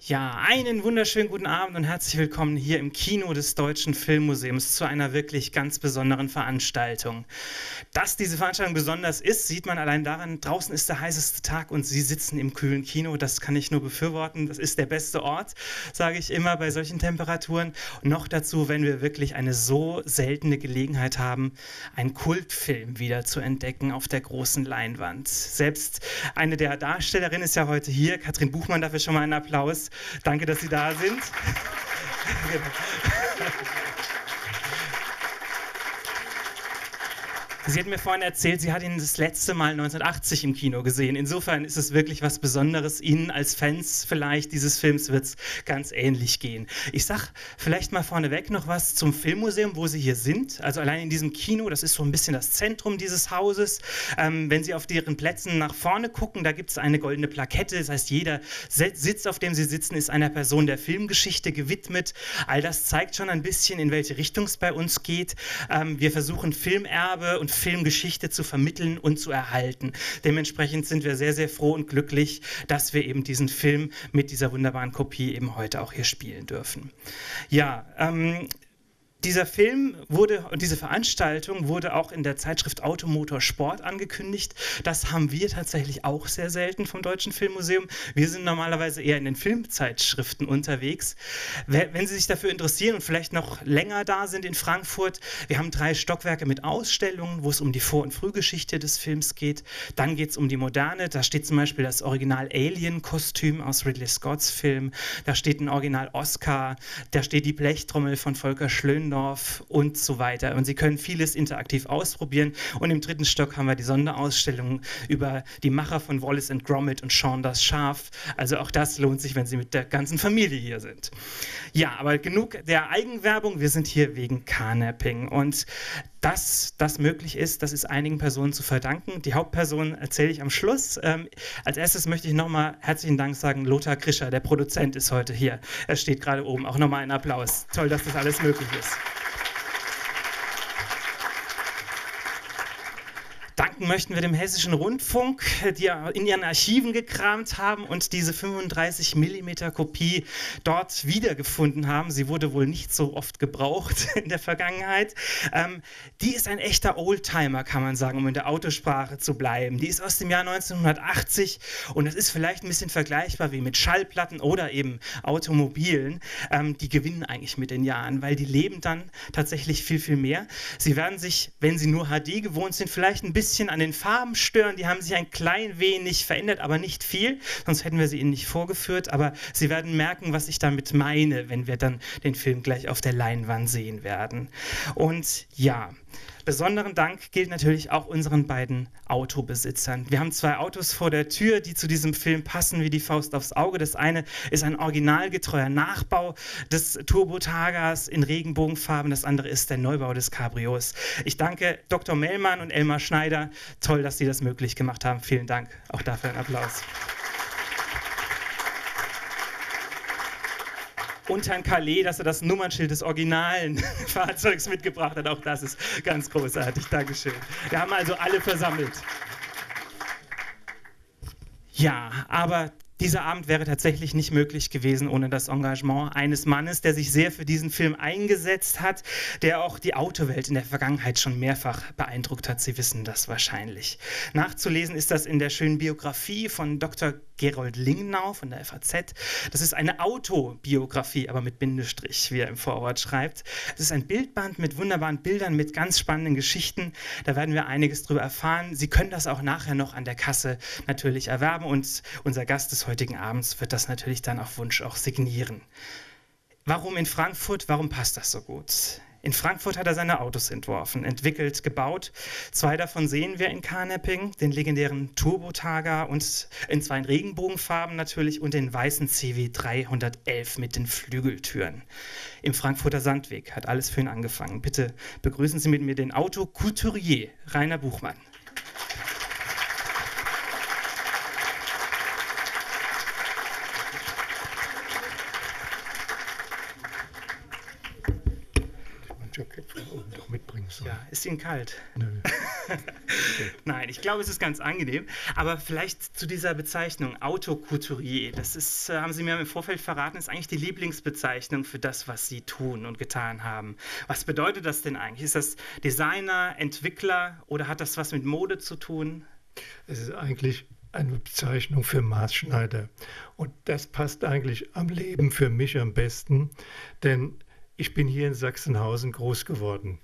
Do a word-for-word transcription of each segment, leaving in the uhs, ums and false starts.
Ja, einen wunderschönen guten Abend und herzlich willkommen hier im Kino des Deutschen Filmmuseums zu einer wirklich ganz besonderen Veranstaltung. Dass diese Veranstaltung besonders ist, sieht man allein daran, draußen ist der heißeste Tag und Sie sitzen im kühlen Kino. Das kann ich nur befürworten. Das ist der beste Ort, sage ich immer bei solchen Temperaturen. Und noch dazu, wenn wir wirklich eine so seltene Gelegenheit haben, einen Kultfilm wieder zu entdecken auf der großen Leinwand. Selbst eine der Darstellerinnen ist ja heute hier, Katrin Buchmann, dafür schon mal einen Applaus. Danke, dass Sie da sind. Sie hat mir vorhin erzählt, sie hat ihn das letzte Mal neunzehnhundertachtzig im Kino gesehen. Insofern ist es wirklich was Besonderes. Ihnen als Fans vielleicht dieses Films wird es ganz ähnlich gehen. Ich sag vielleicht mal vorneweg noch was zum Filmmuseum, wo Sie hier sind. Also allein in diesem Kino, das ist so ein bisschen das Zentrum dieses Hauses. Ähm, wenn Sie auf deren Plätzen nach vorne gucken, da gibt es eine goldene Plakette. Das heißt, jeder Sitz, auf dem Sie sitzen, ist einer Person der Filmgeschichte gewidmet. All das zeigt schon ein bisschen, in welche Richtung es bei uns geht. Ähm, wir versuchen Filmerbe und Filmgeschichte zu vermitteln und zu erhalten. Dementsprechend sind wir sehr, sehr froh und glücklich, dass wir eben diesen Film mit dieser wunderbaren Kopie eben heute auch hier spielen dürfen. Ja, ähm, Dieser Film wurde und diese Veranstaltung wurde auch in der Zeitschrift Automotor Sport angekündigt. Das haben wir tatsächlich auch sehr selten vom Deutschen Filmmuseum. Wir sind normalerweise eher in den Filmzeitschriften unterwegs. Wenn Sie sich dafür interessieren und vielleicht noch länger da sind in Frankfurt, wir haben drei Stockwerke mit Ausstellungen, wo es um die Vor- und Frühgeschichte des Films geht. Dann geht es um die Moderne. Da steht zum Beispiel das Original Alien-Kostüm aus Ridley Scotts Film. Da steht ein Original Oscar. Da steht die Blechtrommel von Volker Schlöndorff und so weiter. Und Sie können vieles interaktiv ausprobieren. Und im dritten Stock haben wir die Sonderausstellung über die Macher von Wallace and Gromit und Shaun das Schaf. Also auch das lohnt sich, wenn Sie mit der ganzen Familie hier sind. Ja, aber genug der Eigenwerbung. Wir sind hier wegen Carnapping. Und dass das möglich ist, das ist einigen Personen zu verdanken. Die Hauptperson erzähle ich am Schluss. Ähm, als erstes möchte ich nochmal herzlichen Dank sagen, Lothar Krischer, der Produzent, ist heute hier. Er steht gerade oben. Auch nochmal einen Applaus. Toll, dass das alles möglich ist. Danken möchten wir dem Hessischen Rundfunk, die in ihren Archiven gekramt haben und diese fünfunddreißig Millimeter Kopie dort wiedergefunden haben. Sie wurde wohl nicht so oft gebraucht in der Vergangenheit. Ähm, die ist ein echter Oldtimer, kann man sagen, um in der Autosprache zu bleiben. Die ist aus dem Jahr neunzehnhundertachtzig und das ist vielleicht ein bisschen vergleichbar wie mit Schallplatten oder eben Automobilen. Ähm, die gewinnen eigentlich mit den Jahren, weil die leben dann tatsächlich viel, viel mehr. Sie werden sich, wenn sie nur H D gewohnt sind, vielleicht ein bisschen bisschen an den Farben stören, die haben sich ein klein wenig verändert, aber nicht viel, sonst hätten wir sie Ihnen nicht vorgeführt, aber Sie werden merken, was ich damit meine, wenn wir dann den Film gleich auf der Leinwand sehen werden. Und ja, besonderen Dank gilt natürlich auch unseren beiden Autobesitzern. Wir haben zwei Autos vor der Tür, die zu diesem Film passen wie die Faust aufs Auge. Das eine ist ein originalgetreuer Nachbau des Turbo-Targas in Regenbogenfarben. Das andere ist der Neubau des Cabrios. Ich danke Doktor Mellmann und Elmar Schneider. Toll, dass Sie das möglich gemacht haben. Vielen Dank. Auch dafür ein Applaus. Und Herrn Calais, dass er das Nummernschild des originalen Fahrzeugs mitgebracht hat. Auch das ist ganz großartig. Dankeschön. Wir haben also alle versammelt. Ja, aber dieser Abend wäre tatsächlich nicht möglich gewesen ohne das Engagement eines Mannes, der sich sehr für diesen Film eingesetzt hat, der auch die Autowelt in der Vergangenheit schon mehrfach beeindruckt hat. Sie wissen das wahrscheinlich. Nachzulesen ist das in der schönen Biografie von Doktor Gerold Lingnau von der F A Z. Das ist eine Autobiografie, aber mit Bindestrich, wie er im Vorwort schreibt. Es ist ein Bildband mit wunderbaren Bildern, mit ganz spannenden Geschichten. Da werden wir einiges drüber erfahren. Sie können das auch nachher noch an der Kasse natürlich erwerben und unser Gast des heutigen Abends wird das natürlich dann auf Wunsch auch signieren. Warum in Frankfurt? Warum passt das so gut? In Frankfurt hat er seine Autos entworfen, entwickelt, gebaut. Zwei davon sehen wir in Carnapping, den legendären Turbo-Targa und in zwei Regenbogenfarben natürlich und den weißen C W dreihundertelf mit den Flügeltüren. Im Frankfurter Sandweg hat alles für ihn angefangen. Bitte begrüßen Sie mit mir den Autocouturier Rainer Buchmann. Jackett von oben doch mitbringen sollen. Ja, ist Ihnen kalt? Nö. Nein, ich glaube, es ist ganz angenehm. Aber vielleicht zu dieser Bezeichnung Autocouturier. Das ist, äh, haben Sie mir im Vorfeld verraten, ist eigentlich die Lieblingsbezeichnung für das, was Sie tun und getan haben. Was bedeutet das denn eigentlich? Ist das Designer, Entwickler oder hat das was mit Mode zu tun? Es ist eigentlich eine Bezeichnung für Maßschneider. Und das passt eigentlich am Leben für mich am besten, denn ich bin hier in Sachsenhausen groß geworden.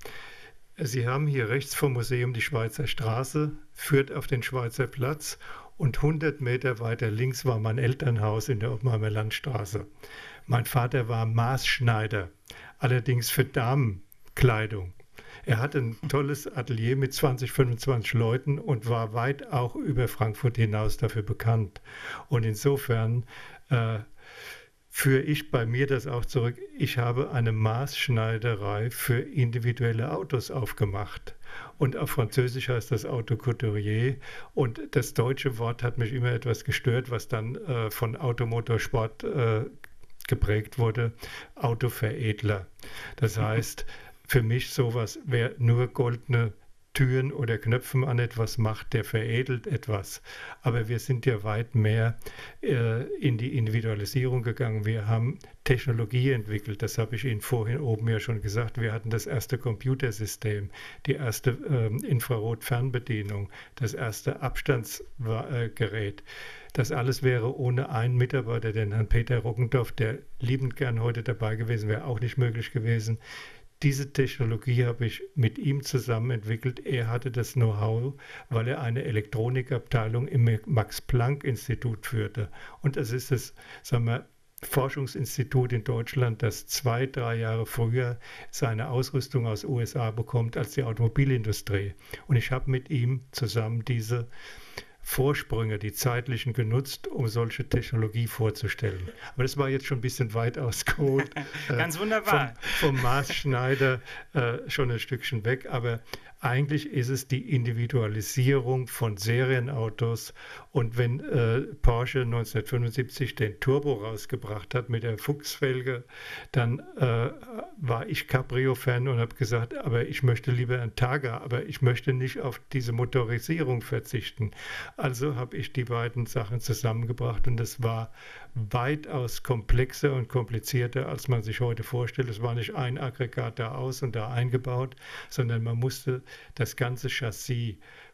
Sie haben hier rechts vom Museum die Schweizer Straße, führt auf den Schweizer Platz und hundert Meter weiter links war mein Elternhaus in der Oppenheimer Landstraße. Mein Vater war Maßschneider, allerdings für Damenkleidung. Er hatte ein tolles Atelier mit zwanzig, fünfundzwanzig Leuten und war weit auch über Frankfurt hinaus dafür bekannt. Und insofern äh, führe ich bei mir das auch zurück. Ich habe eine Maßschneiderei für individuelle Autos aufgemacht. Und auf Französisch heißt das Autocouturier. Und das deutsche Wort hat mich immer etwas gestört, was dann äh, von Automotorsport äh, geprägt wurde, Autoveredler. Das heißt, für mich sowas, wer nur goldene Türen oder Knöpfen an etwas macht, der veredelt etwas. Aber wir sind ja weit mehr äh, in die Individualisierung gegangen. Wir haben Technologie entwickelt, das habe ich Ihnen vorhin oben ja schon gesagt. Wir hatten das erste Computersystem, die erste äh, Infrarot-Fernbedienung, das erste Abstandsgerät. Das alles wäre ohne einen Mitarbeiter, den Herrn Peter Roggendorf, der liebend gern heute dabei gewesen wäre, auch nicht möglich gewesen. Diese Technologie habe ich mit ihm zusammen entwickelt. Er hatte das Know-how, weil er eine Elektronikabteilung im Max-Planck-Institut führte. Und das ist das, sagen wir, Forschungsinstitut in Deutschland, das zwei, drei Jahre früher seine Ausrüstung aus U S A bekommt als die Automobilindustrie. Und ich habe mit ihm zusammen diese Vorsprünge, die zeitlichen, genutzt, um solche Technologie vorzustellen. Aber das war jetzt schon ein bisschen weit ausgeholt. Ganz wunderbar. Vom, vom Maßschneider äh, schon ein Stückchen weg, aber eigentlich ist es die Individualisierung von Serienautos. Und wenn äh, Porsche neunzehnhundertfünfundsiebzig den Turbo rausgebracht hat mit der Fuchsfelge, dann äh, war ich Cabrio-Fan und habe gesagt, aber ich möchte lieber ein Targa, aber ich möchte nicht auf diese Motorisierung verzichten. Also habe ich die beiden Sachen zusammengebracht und das war weitaus komplexer und komplizierter, als man sich heute vorstellt. Es war nicht ein Aggregat da aus und da eingebaut, sondern man musste das ganze Chassis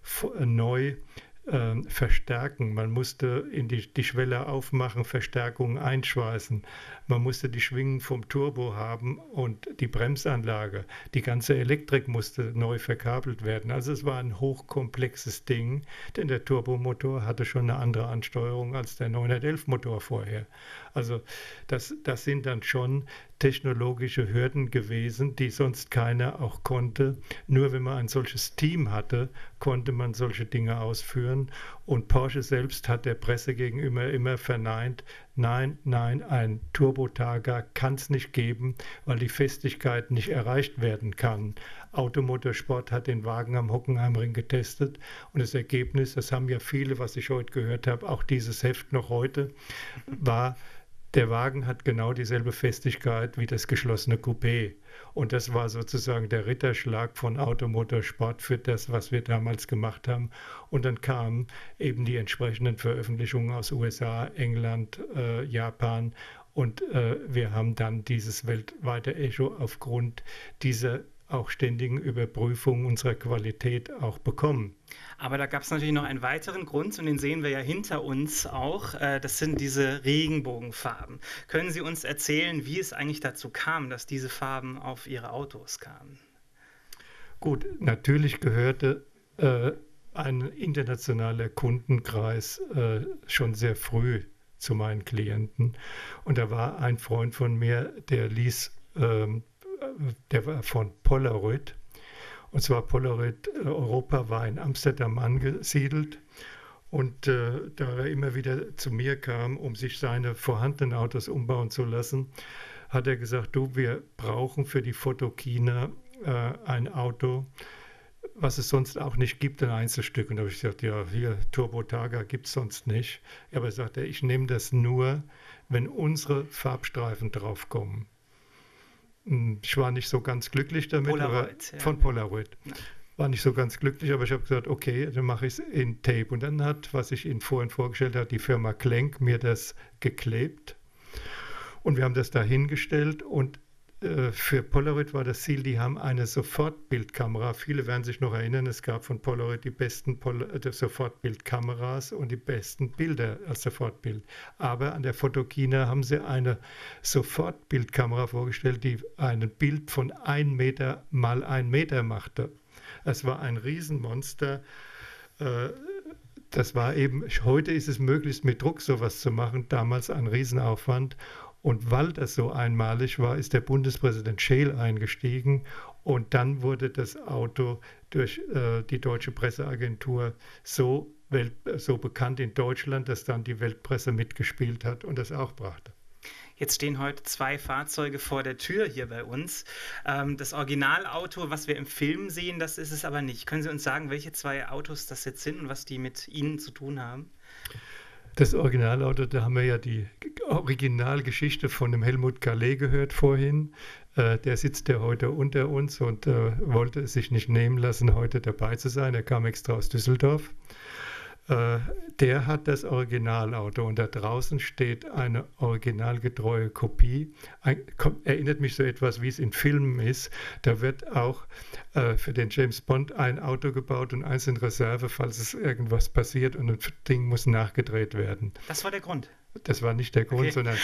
neu äh, verstärken. Man musste in die, die Schwelle aufmachen, Verstärkungen einschweißen. Man musste die Schwingen vom Turbo haben und die Bremsanlage. Die ganze Elektrik musste neu verkabelt werden. Also es war ein hochkomplexes Ding, denn der Turbomotor hatte schon eine andere Ansteuerung als der neunhundertelf Motor vorher. Also das, das sind dann schon technologische Hürden gewesen, die sonst keiner auch konnte. Nur wenn man ein solches Team hatte, konnte man solche Dinge ausführen. Und Porsche selbst hat der Presse gegenüber immer verneint, nein, nein, ein Turbo-Targa kann es nicht geben, weil die Festigkeit nicht erreicht werden kann. Automotorsport hat den Wagen am Hockenheimring getestet und das Ergebnis, das haben ja viele, was ich heute gehört habe, auch dieses Heft noch heute, war, der Wagen hat genau dieselbe Festigkeit wie das geschlossene Coupé. Und das war sozusagen der Ritterschlag von Automotorsport für das, was wir damals gemacht haben. Und dann kamen eben die entsprechenden Veröffentlichungen aus U S A, England, äh, Japan. Und äh, wir haben dann dieses weltweite Echo aufgrund dieser auch ständigen Überprüfung unserer Qualität auch bekommen. Aber da gab es natürlich noch einen weiteren Grund und den sehen wir ja hinter uns auch. Das sind diese Regenbogenfarben. Können Sie uns erzählen, wie es eigentlich dazu kam, dass diese Farben auf Ihre Autos kamen? Gut, natürlich gehörte äh, ein internationaler Kundenkreis äh, schon sehr früh zu meinen Klienten. Und da war ein Freund von mir, der ließ ähm, der war von Polaroid, und zwar Polaroid Europa war in Amsterdam angesiedelt und äh, da er immer wieder zu mir kam, um sich seine vorhandenen Autos umbauen zu lassen, hat er gesagt, du, wir brauchen für die Fotokina äh, ein Auto, was es sonst auch nicht gibt, ein Einzelstück. Und da habe ich gesagt, ja, hier Turbo Targa gibt es sonst nicht. Aber er sagte, ich nehme das nur, wenn unsere Farbstreifen draufkommen. Ich war nicht so ganz glücklich damit, Polaroid, aber ja. von Polaroid. Ja. War nicht so ganz glücklich, aber ich habe gesagt, okay, dann mache ich es in Tape. Und dann hat, was ich Ihnen vorhin vorgestellt habe, die Firma Klenk mir das geklebt. Und wir haben das da hingestellt und äh, für Polaroid war das Ziel, die haben eine Sofortbildkamera. Viele werden sich noch erinnern, es gab von Polaroid die besten Pol äh, Sofortbildkameras und die besten Bilder als Sofortbild. Aber an der Fotokina haben sie eine Sofortbildkamera vorgestellt, die ein Bild von ein Meter mal ein Meter machte. Es war ein Riesenmonster. Äh, das war eben, heute ist es möglich, mit Druck sowas zu machen, damals ein Riesenaufwand. Und weil das so einmalig war, ist der Bundespräsident Scheel eingestiegen und dann wurde das Auto durch äh, die Deutsche Presseagentur so, Welt, so bekannt in Deutschland, dass dann die Weltpresse mitgespielt hat und das auch brachte. Jetzt stehen heute zwei Fahrzeuge vor der Tür hier bei uns. Ähm, das Originalauto, was wir im Film sehen, das ist es aber nicht. Können Sie uns sagen, welche zwei Autos das jetzt sind und was die mit Ihnen zu tun haben? Das Originalauto, da haben wir ja die Originalgeschichte von dem Helmut Calais gehört vorhin. Äh, der sitzt ja heute unter uns und äh, wollte es sich nicht nehmen lassen, heute dabei zu sein. Er kam extra aus Düsseldorf. Äh, der hat das Originalauto und da draußen steht eine originalgetreue Kopie. Ein, kom, erinnert mich so etwas, wie es in Filmen ist. Da wird auch äh, für den James Bond ein Auto gebaut und eins in Reserve, falls es irgendwas passiert und das Ding muss nachgedreht werden. Das war der Grund? Das war nicht der Grund, okay. sondern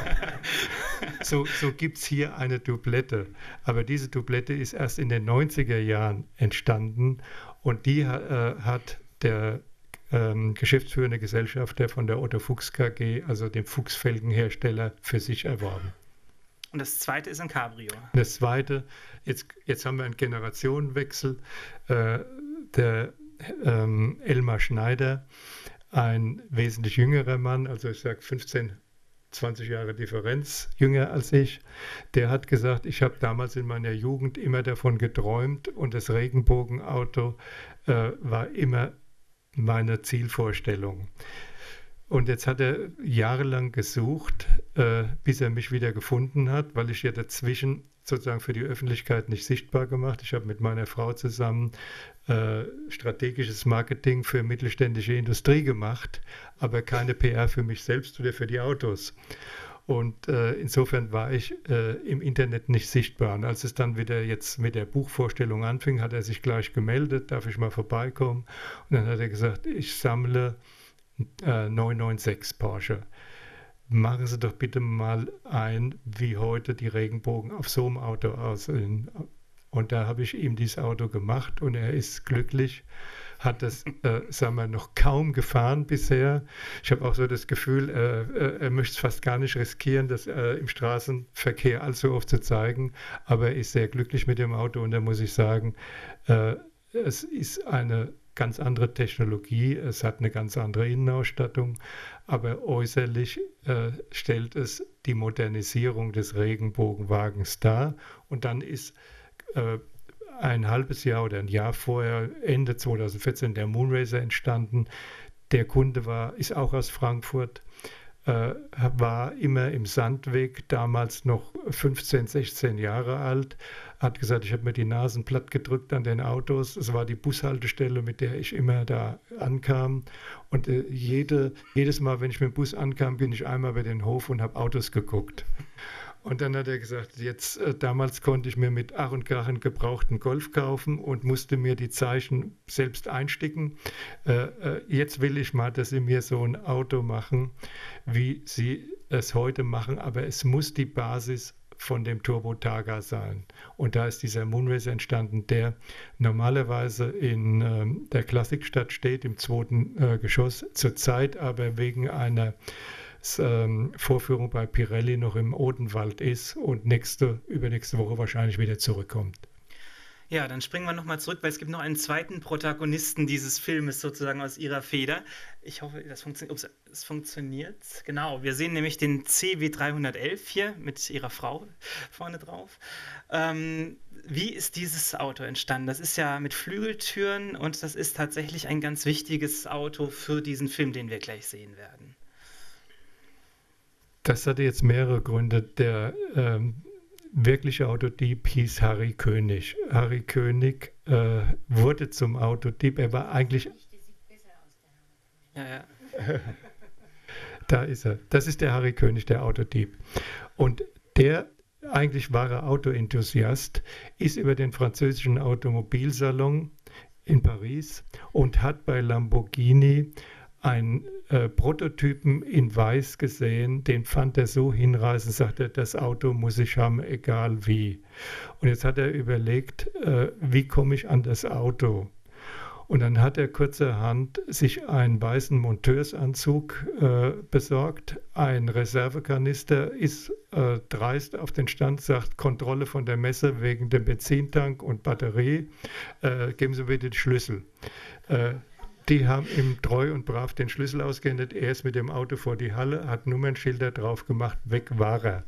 so, so gibt es hier eine Doublette. Aber diese Doublette ist erst in den neunziger Jahren entstanden und die äh, hat der Ähm, geschäftsführende Gesellschafter von der Otto Fuchs K G, also dem Fuchsfelgenhersteller, für sich erworben. Und das zweite ist ein Cabrio. Das zweite, jetzt, jetzt haben wir einen Generationenwechsel. Äh, der ähm, Elmar Schneider, ein wesentlich jüngerer Mann, also ich sage fünfzehn, zwanzig Jahre Differenz, jünger als ich, der hat gesagt, ich habe damals in meiner Jugend immer davon geträumt und das Regenbogenauto äh, war immer meine Zielvorstellung. Und jetzt hat er jahrelang gesucht, äh, bis er mich wieder gefunden hat, weil ich ja dazwischen sozusagen für die Öffentlichkeit nicht sichtbar gemacht. Ich habe mit meiner Frau zusammen äh, strategisches Marketing für mittelständische Industrie gemacht, aber keine P R für mich selbst oder für die Autos. Und äh, insofern war ich äh, im Internet nicht sichtbar. Und als es dann wieder jetzt mit der Buchvorstellung anfing, hat er sich gleich gemeldet, darf ich mal vorbeikommen? Und dann hat er gesagt, ich sammle äh, neun neun sechs Porsche. Machen Sie doch bitte mal ein, wie heute die Regenbogen auf so einem Auto aussehen. Und da habe ich ihm dieses Auto gemacht und er ist glücklich. Hat das, äh, sagen wir, noch kaum gefahren bisher. Ich habe auch so das Gefühl, äh, er möchte es fast gar nicht riskieren, das äh, im Straßenverkehr allzu oft zu zeigen, aber er ist sehr glücklich mit dem Auto und da muss ich sagen, äh, es ist eine ganz andere Technologie, es hat eine ganz andere Innenausstattung, aber äußerlich äh, stellt es die Modernisierung des Regenbogenwagens dar und dann ist äh, ein halbes Jahr oder ein Jahr vorher, Ende zweitausendvierzehn, der Moonracer entstanden. Der Kunde war, ist auch aus Frankfurt, äh, war immer im Sandweg, damals noch fünfzehn, sechzehn Jahre alt, hat gesagt, ich habe mir die Nasen platt gedrückt an den Autos. Es war die Bushaltestelle, mit der ich immer da ankam. Und äh, jede, jedes Mal, wenn ich mit dem Bus ankam, bin ich einmal über den Hof und habe Autos geguckt. Und dann hat er gesagt, jetzt äh, damals konnte ich mir mit Ach und Krach einen gebrauchten Golf kaufen und musste mir die Zeichen selbst einsticken. Äh, äh, jetzt will ich mal, dass Sie mir so ein Auto machen, wie Sie es heute machen, aber es muss die Basis von dem Turbo Targa sein. Und da ist dieser Moonracer entstanden, der normalerweise in ähm, der Klassikstadt steht, im zweiten äh, Geschoss, zurzeit aber wegen einer Ähm, Vorführung bei Pirelli noch im Odenwald ist und nächste, übernächste Woche wahrscheinlich wieder zurückkommt. Ja, dann springen wir nochmal zurück, weil es gibt noch einen zweiten Protagonisten dieses Filmes sozusagen aus ihrer Feder. Ich hoffe, das funktio- Ups, es funktioniert. Genau, wir sehen nämlich den C W dreihundertelf hier mit ihrer Frau vorne drauf. Ähm, wie ist dieses Auto entstanden? Das ist ja mit Flügeltüren und das ist tatsächlich ein ganz wichtiges Auto für diesen Film, den wir gleich sehen werden. Das hatte jetzt mehrere Gründe. Der, ähm, wirkliche Autodieb hieß Harry König. Harry König äh, wurde zum Autodieb. Er war eigentlich... Ja, ja. Da ist er. Das ist der Harry König, der Autodieb. Und der eigentlich wahre Autoenthusiast ist über den französischen Automobilsalon in Paris und hat bei Lamborghini einen äh, Prototypen in Weiß gesehen, den fand er so hinreißend, sagte er, das Auto muss ich haben, egal wie. Und jetzt hat er überlegt, äh, wie komme ich an das Auto? Und dann hat er kurzerhand sich einen weißen Monteursanzug äh, besorgt, ein Reservekanister, ist äh, dreist auf den Stand, sagt, Kontrolle von der Messe wegen dem Benzintank und Batterie, äh, geben Sie bitte den Schlüssel. Äh, Die haben ihm treu und brav den Schlüssel ausgehändigt. Er ist mit dem Auto vor die Halle, hat Nummernschilder drauf gemacht, weg war er.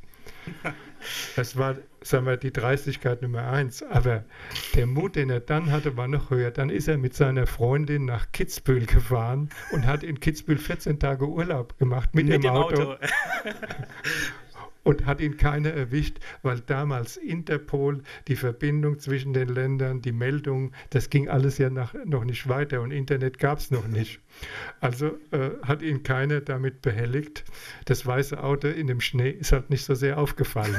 Das war, sagen wir, die Dreistigkeit Nummer eins. Aber der Mut, den er dann hatte, war noch höher. Dann ist er mit seiner Freundin nach Kitzbühel gefahren und hat in Kitzbühel vierzehn Tage Urlaub gemacht mit, mit dem, dem Auto. Auto. Und hat ihn keiner erwischt, weil damals Interpol, die Verbindung zwischen den Ländern, die Meldung, das ging alles ja nach, noch nicht weiter und Internet gab es noch nicht. Also äh, hat ihn keiner damit behelligt. Das weiße Auto in dem Schnee ist halt nicht so sehr aufgefallen.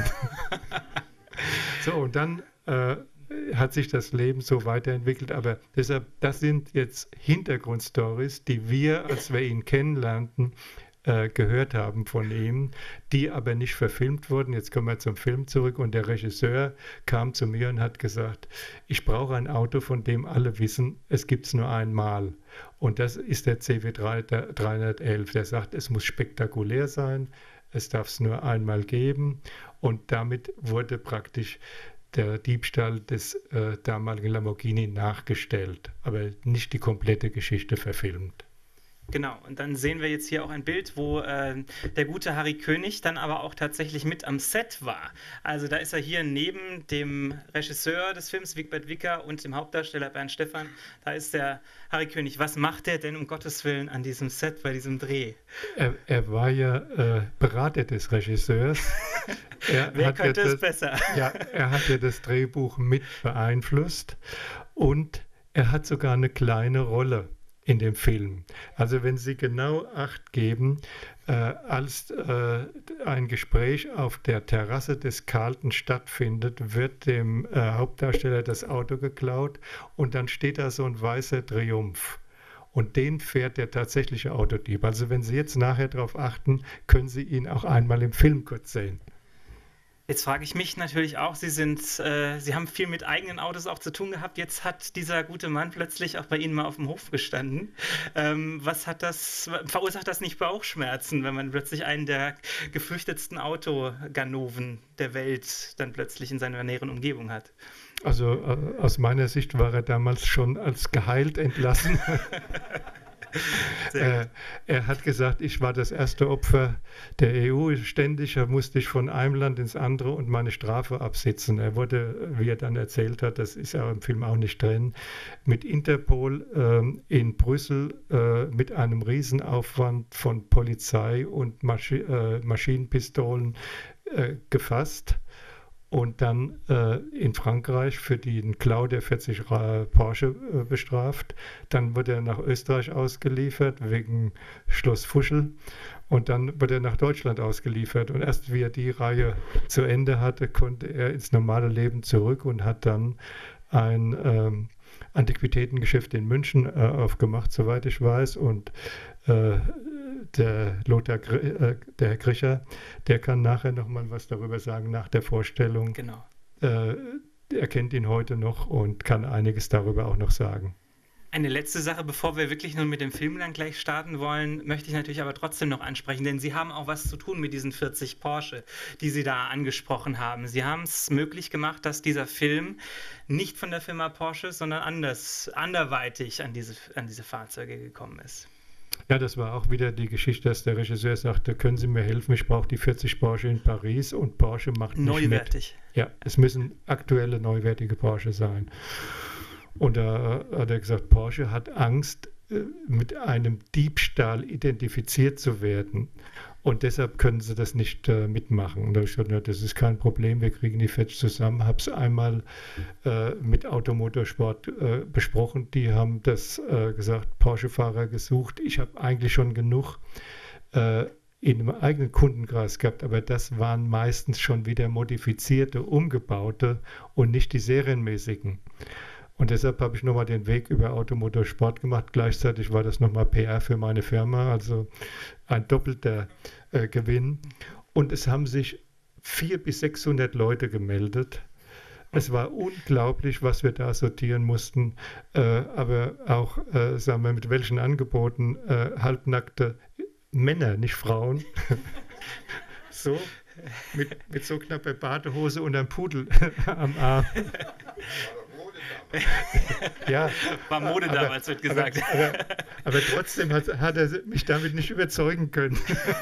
So, und dann äh, hat sich das Leben so weiterentwickelt. Aber deshalb, das sind jetzt Hintergrundstories, die wir, als wir ihn kennenlernten, gehört haben von ihm, die aber nicht verfilmt wurden. Jetzt kommen wir zum Film zurück und der Regisseur kam zu mir und hat gesagt, ich brauche ein Auto, von dem alle wissen, es gibt es nur einmal. Und das ist der C W dreihundertelf. Der sagt, es muss spektakulär sein, es darf es nur einmal geben. Und damit wurde praktisch der Diebstahl des äh, damaligen Lamborghini nachgestellt, aber nicht die komplette Geschichte verfilmt. Genau, und dann sehen wir jetzt hier auch ein Bild, wo äh, der gute Harry König dann aber auch tatsächlich mit am Set war. Also da ist er hier neben dem Regisseur des Films, Wigbert Wicker, und dem Hauptdarsteller Bernd Stephan. Da ist der Harry König. Was macht er denn um Gottes Willen an diesem Set, bei diesem Dreh? Er, er war ja äh, Berater des Regisseurs. Er Wer könnte ja es das, besser? Ja, er hat ja das Drehbuch mit beeinflusst und er hat sogar eine kleine Rolle in dem Film. Also wenn Sie genau Acht geben, äh, als äh, ein Gespräch auf der Terrasse des Carlton stattfindet, wird dem äh, Hauptdarsteller das Auto geklaut und dann steht da so ein weißer Triumph. Und den fährt der tatsächliche Autodieb. Also wenn Sie jetzt nachher darauf achten, können Sie ihn auch einmal im Film kurz sehen. Jetzt frage ich mich natürlich auch, Sie sind, äh, Sie haben viel mit eigenen Autos auch zu tun gehabt. Jetzt hat dieser gute Mann plötzlich auch bei Ihnen mal auf dem Hof gestanden. Ähm, was hat das, verursacht das nicht Bauchschmerzen, wenn man plötzlich einen der gefürchtetsten Autoganoven der Welt dann plötzlich in seiner näheren Umgebung hat? Also äh, aus meiner Sicht war er damals schon als geheilt entlassen. Äh, er hat gesagt, ich war das erste Opfer der E U. Ständig musste ich von einem Land ins andere und meine Strafe absitzen. Er wurde, wie er dann erzählt hat, das ist ja im Film auch nicht drin, mit Interpol äh, in Brüssel äh, mit einem Riesenaufwand von Polizei und Maschi äh, Maschinenpistolen äh, gefasst. Und dann äh, in Frankreich für den Klau der vierzig Porsche äh, bestraft. Dann wurde er nach Österreich ausgeliefert wegen Schloss Fuschel. Und dann wurde er nach Deutschland ausgeliefert. Und erst wie er die Reihe zu Ende hatte, konnte er ins normale Leben zurück und hat dann ein ähm, Antiquitätengeschäft in München äh, aufgemacht, soweit ich weiß. Und äh, der Lothar, äh, der Herr Krischer, der kann nachher noch mal was darüber sagen nach der Vorstellung. Genau. Äh, er kennt ihn heute noch und kann einiges darüber auch noch sagen. Eine letzte Sache, bevor wir wirklich nun mit dem Film dann gleich starten wollen, möchte ich natürlich aber trotzdem noch ansprechen, denn Sie haben auch was zu tun mit diesen vierzig Porsche, die Sie da angesprochen haben. Sie haben es möglich gemacht, dass dieser Film nicht von der Firma Porsche, sondern anders, anderweitig an diese, an diese Fahrzeuge gekommen ist. Ja, das war auch wieder die Geschichte, dass der Regisseur sagte, können Sie mir helfen, ich brauche die vierzig Porsche in Paris und Porsche macht nicht neuwertig. Mit. Ja, es müssen aktuelle, neuwertige Porsche sein. Und da hat er gesagt, Porsche hat Angst, mit einem Diebstahl identifiziert zu werden. und deshalb können sie das nicht äh, mitmachen. Und da habe ich gesagt, ja, das ist kein Problem, wir kriegen die Fetch zusammen. Habe es einmal äh, mit Automotorsport äh, besprochen, die haben das äh, gesagt, Porsche-Fahrer gesucht. Ich habe eigentlich schon genug äh, in einem eigenen Kundenkreis gehabt, aber das waren meistens schon wieder modifizierte, umgebaute und nicht die serienmäßigen. Und deshalb habe ich nochmal den Weg über Automotorsport gemacht. Gleichzeitig war das nochmal P R für meine Firma, also ein doppelter äh, Gewinn. Und es haben sich vierhundert bis sechshundert Leute gemeldet. Es war unglaublich, was wir da sortieren mussten, äh, aber auch, äh, sagen wir, mit welchen Angeboten, äh, halbnackte Männer, nicht Frauen, so, mit, mit so knapper Badehose und einem Pudel am Arm. Ja, war Mode aber, damals, wird gesagt. Aber, aber, aber trotzdem hat, hat er mich damit nicht überzeugen können.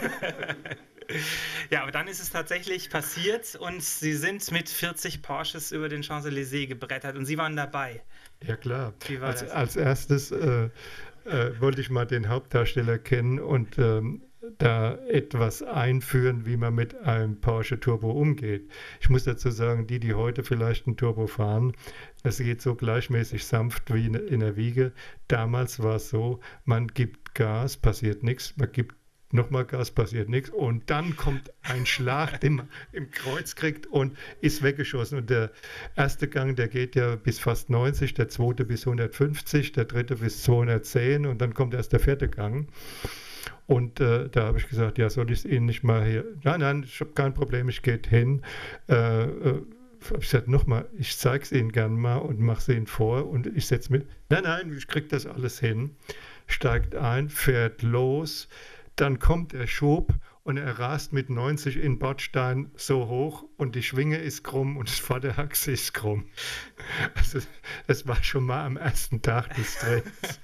Ja, aber dann ist es tatsächlich passiert und Sie sind mit vierzig Porsches über den Champs-Élysées gebrettert und Sie waren dabei. Ja, klar. Wie war als, das? als erstes äh, äh, wollte ich mal den Hauptdarsteller kennen und ähm, da etwas einführen, wie man mit einem Porsche Turbo umgeht. Ich muss dazu sagen, die, die heute vielleicht einen Turbo fahren, das geht so gleichmäßig sanft wie in, in der Wiege. Damals war es so, man gibt Gas, passiert nichts, man gibt nochmal Gas, passiert nichts und dann kommt ein Schlag, den man im Kreuz kriegt und ist weggeschossen. Und der erste Gang, der geht ja bis fast neunzig, der zweite bis hundertfünfzig, der dritte bis zweihundertzehn und dann kommt erst der vierte Gang. Und äh, da habe ich gesagt, ja, soll ich es Ihnen nicht mal hier, nein, nein, ich habe kein Problem, ich gehe hin. Äh, äh, habe ich gesagt, nochmal, ich zeige es Ihnen gern mal und mache es Ihnen vor und ich setze mit, nein, nein, ich kriege das alles hin, steigt ein, fährt los, dann kommt der Schub und er rast mit neunzig in Bordstein so hoch und die Schwinge ist krumm und das Vorderachse ist krumm. Also das war schon mal am ersten Tag des Drehs.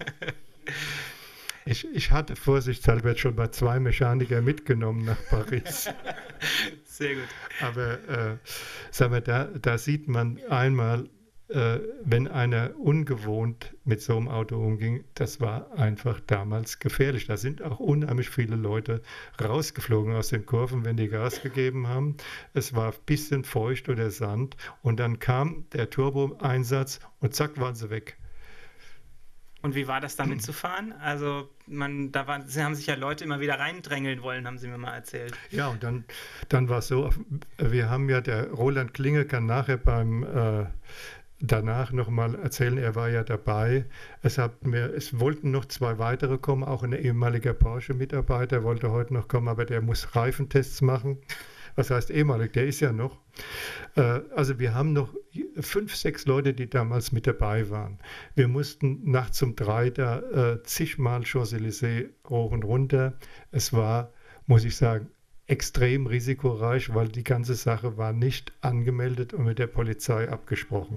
Ich, ich hatte vorsichtshalber schon mal zwei Mechaniker mitgenommen nach Paris. Sehr gut. Aber äh, sagen wir, da, da sieht man einmal, äh, wenn einer ungewohnt mit so einem Auto umging, das war einfach damals gefährlich. Da sind auch unheimlich viele Leute rausgeflogen aus den Kurven, wenn die Gas gegeben haben. Es war ein bisschen feucht oder Sand und dann kam der Turbo-Einsatz und zack, waren sie weg. Und wie war das damit zu fahren? Also man, da waren, haben sich ja Leute immer wieder reindrängeln wollen, haben Sie mir mal erzählt. Ja, und dann, dann war es so, wir haben ja, der Roland Klinge kann nachher beim äh, danach nochmal erzählen, er war ja dabei. Es, hat mir, es wollten noch zwei weitere kommen, auch ein ehemaliger Porsche-Mitarbeiter wollte heute noch kommen, aber der muss Reifentests machen. Was heißt ehemalig? Der ist ja noch. Äh, also wir haben noch fünf, sechs Leute, die damals mit dabei waren. Wir mussten nachts um drei da äh, zigmal Champs-Élysées hoch und runter. Es war, muss ich sagen, extrem risikoreich, weil die ganze Sache war nicht angemeldet und mit der Polizei abgesprochen.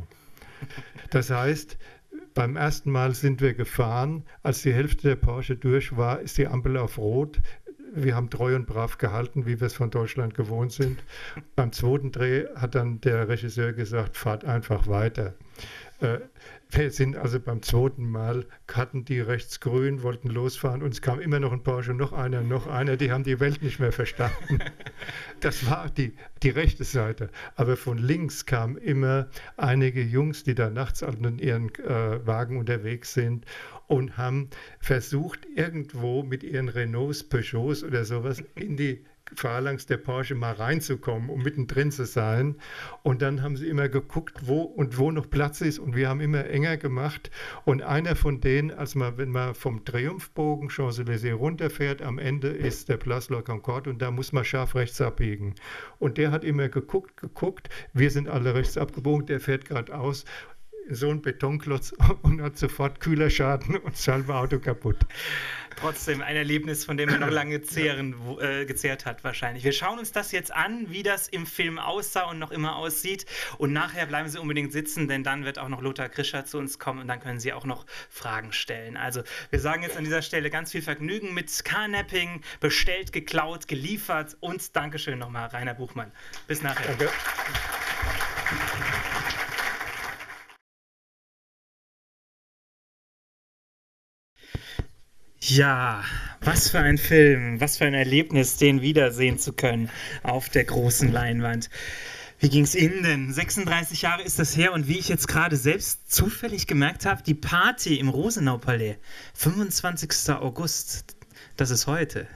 Das heißt, beim ersten Mal sind wir gefahren, als die Hälfte der Porsche durch war, ist die Ampel auf Rot. Wir haben treu und brav gehalten, wie wir es von Deutschland gewohnt sind. Beim zweiten Dreh hat dann der Regisseur gesagt, fahrt einfach weiter. Äh, wir sind also beim zweiten Mal, hatten die rechts grün, wollten losfahren und es kam immer noch ein Porsche, noch einer, noch einer, die haben die Welt nicht mehr verstanden. Das war die, die rechte Seite. Aber von links kamen immer einige Jungs, die da nachts an ihren äh, Wagen unterwegs sind und haben versucht, irgendwo mit ihren Renaults, Peugeots oder sowas in die Phalanx der Porsche mal reinzukommen, um mittendrin zu sein. Und dann haben sie immer geguckt, wo und wo noch Platz ist. Und wir haben immer enger gemacht. Und einer von denen, als man, wenn man vom Triumphbogen Champs-Élysées runterfährt, am Ende ist der Place La Concorde und da muss man scharf rechts abbiegen. Und der hat immer geguckt, geguckt. Wir sind alle rechts abgebogen, der fährt geradeaus. So ein Betonklotz und hat sofort Kühlerschaden und das halbe Auto kaputt. Trotzdem ein Erlebnis, von dem man noch lange zehren, äh, gezehrt hat wahrscheinlich. Wir schauen uns das jetzt an, wie das im Film aussah und noch immer aussieht. Und nachher bleiben Sie unbedingt sitzen, denn dann wird auch noch Lothar Krischer zu uns kommen und dann können Sie auch noch Fragen stellen. Also wir sagen jetzt an dieser Stelle ganz viel Vergnügen mit Carnapping, bestellt, geklaut, geliefert und Dankeschön nochmal, Rainer Buchmann. Bis nachher. Danke. Ja, Was für ein Film, was für ein Erlebnis, den wiedersehen zu können auf der großen Leinwand. Wie ging es Ihnen denn? sechsunddreißig Jahre ist das her und wie ich jetzt gerade selbst zufällig gemerkt habe, die Party im Rosenau-Palais, fünfundzwanzigster August, das ist heute.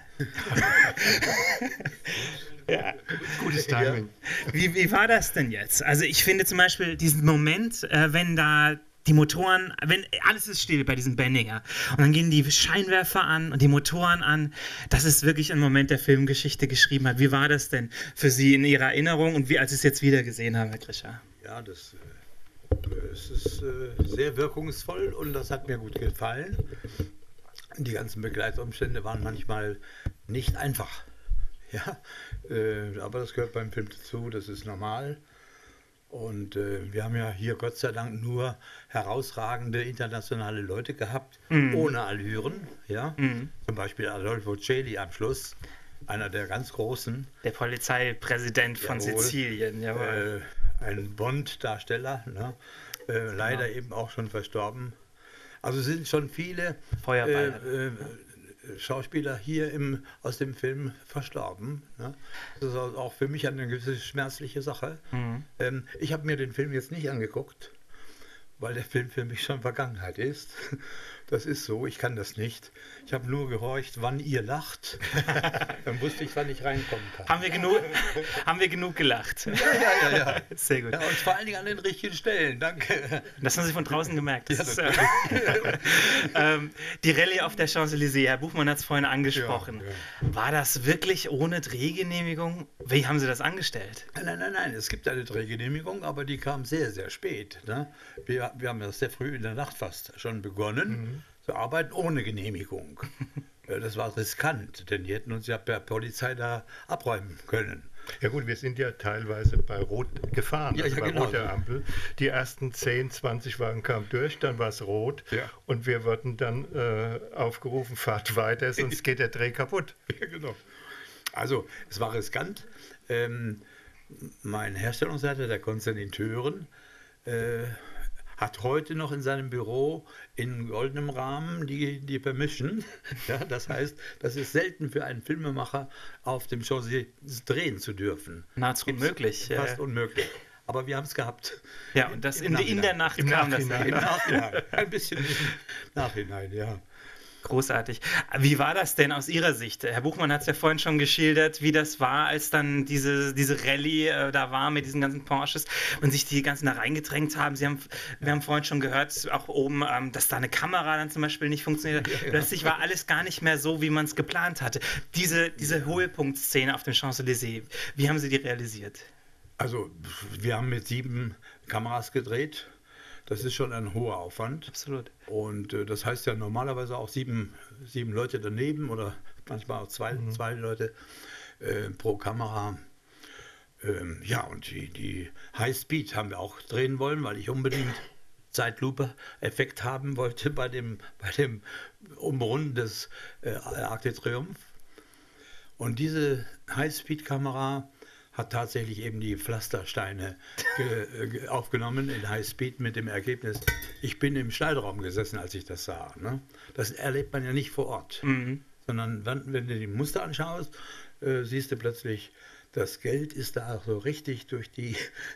Ja. Gutes Timing. Wie, wie war das denn jetzt? Also ich finde zum Beispiel diesen Moment, äh, wenn da die Motoren, wenn alles ist still bei diesem Benninger und dann gehen die Scheinwerfer an und die Motoren an, das ist wirklich ein Moment, der Filmgeschichte geschrieben hat. Wie war das denn für Sie in Ihrer Erinnerung und wie, als Sie es jetzt wieder gesehen haben, Herr Krischer? Ja, das, äh, es ist äh, sehr wirkungsvoll und das hat mir gut gefallen. Die ganzen Begleitumstände waren manchmal nicht einfach. Ja, äh, aber das gehört beim Film dazu, das ist normal. Und äh, wir haben ja hier Gott sei Dank nur herausragende internationale Leute gehabt, mhm. ohne Allüren. Ja? Mhm. Zum Beispiel Adolfo Celi am Schluss, einer der ganz Großen. Der Polizeipräsident von jawohl, Sizilien, jawohl. Äh, ein Bond-Darsteller, ne? äh, leider genau. eben auch schon verstorben. Also sind schon viele äh, äh, Schauspieler hier im, aus dem Film verstorben. Ne? Das ist auch für mich eine gewisse schmerzliche Sache. Mhm. Ähm, ich habe mir den Film jetzt nicht angeguckt, weil der Film für mich schon Vergangenheit ist. Das ist so, ich kann das nicht. Ich habe nur gehorcht, wann ihr lacht. Dann wusste ich, wann ich reinkommen kann. Haben wir genug, haben wir genug gelacht? Ja, ja, ja, ja. Sehr gut. Ja, und vor allen Dingen an den richtigen Stellen, danke. Das haben Sie von draußen gemerkt. Das ja, ist, äh, ähm, die Rallye auf der Champs-Élysées, Herr Buchmann hat es vorhin angesprochen. Ja, ja. War das wirklich ohne Drehgenehmigung? Wie haben Sie das angestellt? Nein, nein, nein, es gibt eine Drehgenehmigung, aber die kam sehr, sehr spät. Ne? Wir, wir haben das sehr früh in der Nacht fast schon begonnen. Mhm. zu arbeiten ohne Genehmigung. Das war riskant, denn die hätten uns ja per Polizei da abräumen können. Ja gut, wir sind ja teilweise bei Rot gefahren, ja, also ja, bei genau. roter Ampel. Die ersten zehn, zwanzig Wagen kamen durch, dann war es rot ja. und wir wurden dann äh, aufgerufen, fahrt weiter, sonst geht der Dreh kaputt. Ja, genau. Also es war riskant. Ähm, mein Herstellungsleiter, der Konstantin Thören, äh, hat heute noch in seinem Büro in goldenem Rahmen die, die Permission. Ja, das heißt, das ist selten für einen Filmemacher, auf dem Champs-Élysées drehen zu dürfen. Nahezu unmöglich. Fast unmöglich. Aber wir haben es gehabt. Ja, und das in, in der Nacht Im kam Nachhinein. das. Im Nachhinein. Ein bisschen im Nachhinein, ja. Großartig. Wie war das denn aus Ihrer Sicht? Herr Buchmann hat es ja vorhin schon geschildert, wie das war, als dann diese, diese Rallye äh, da war mit diesen ganzen Porsches und sich die ganzen da reingedrängt haben. Sie haben, wir haben vorhin schon gehört, auch oben, ähm, dass da eine Kamera dann zum Beispiel nicht funktioniert hat. Ja, ja. Plötzlich war alles gar nicht mehr so, wie man es geplant hatte. Diese, diese Höhepunktszene auf den Champs-Élysées, wie haben Sie die realisiert? Also, wir haben mit sieben Kameras gedreht. Das ist schon ein hoher Aufwand. Absolut. Und äh, das heißt ja normalerweise auch sieben, sieben Leute daneben oder manchmal auch zwei, mhm. zwei Leute äh, pro Kamera. Ähm, ja, und die, die High Speed haben wir auch drehen wollen, weil ich unbedingt Zeitlupe-Effekt haben wollte bei dem, bei dem Umrunden des äh, Arc de Triomphe. Und diese High Speed-Kamera hat tatsächlich eben die Pflastersteine ge, ge, aufgenommen in Highspeed mit dem Ergebnis, ich bin im Schneiderraum gesessen, als ich das sah. Ne? Das erlebt man ja nicht vor Ort, mhm. sondern wenn, wenn du die Muster anschaust, äh, siehst du plötzlich, das Geld ist da auch so richtig durch die...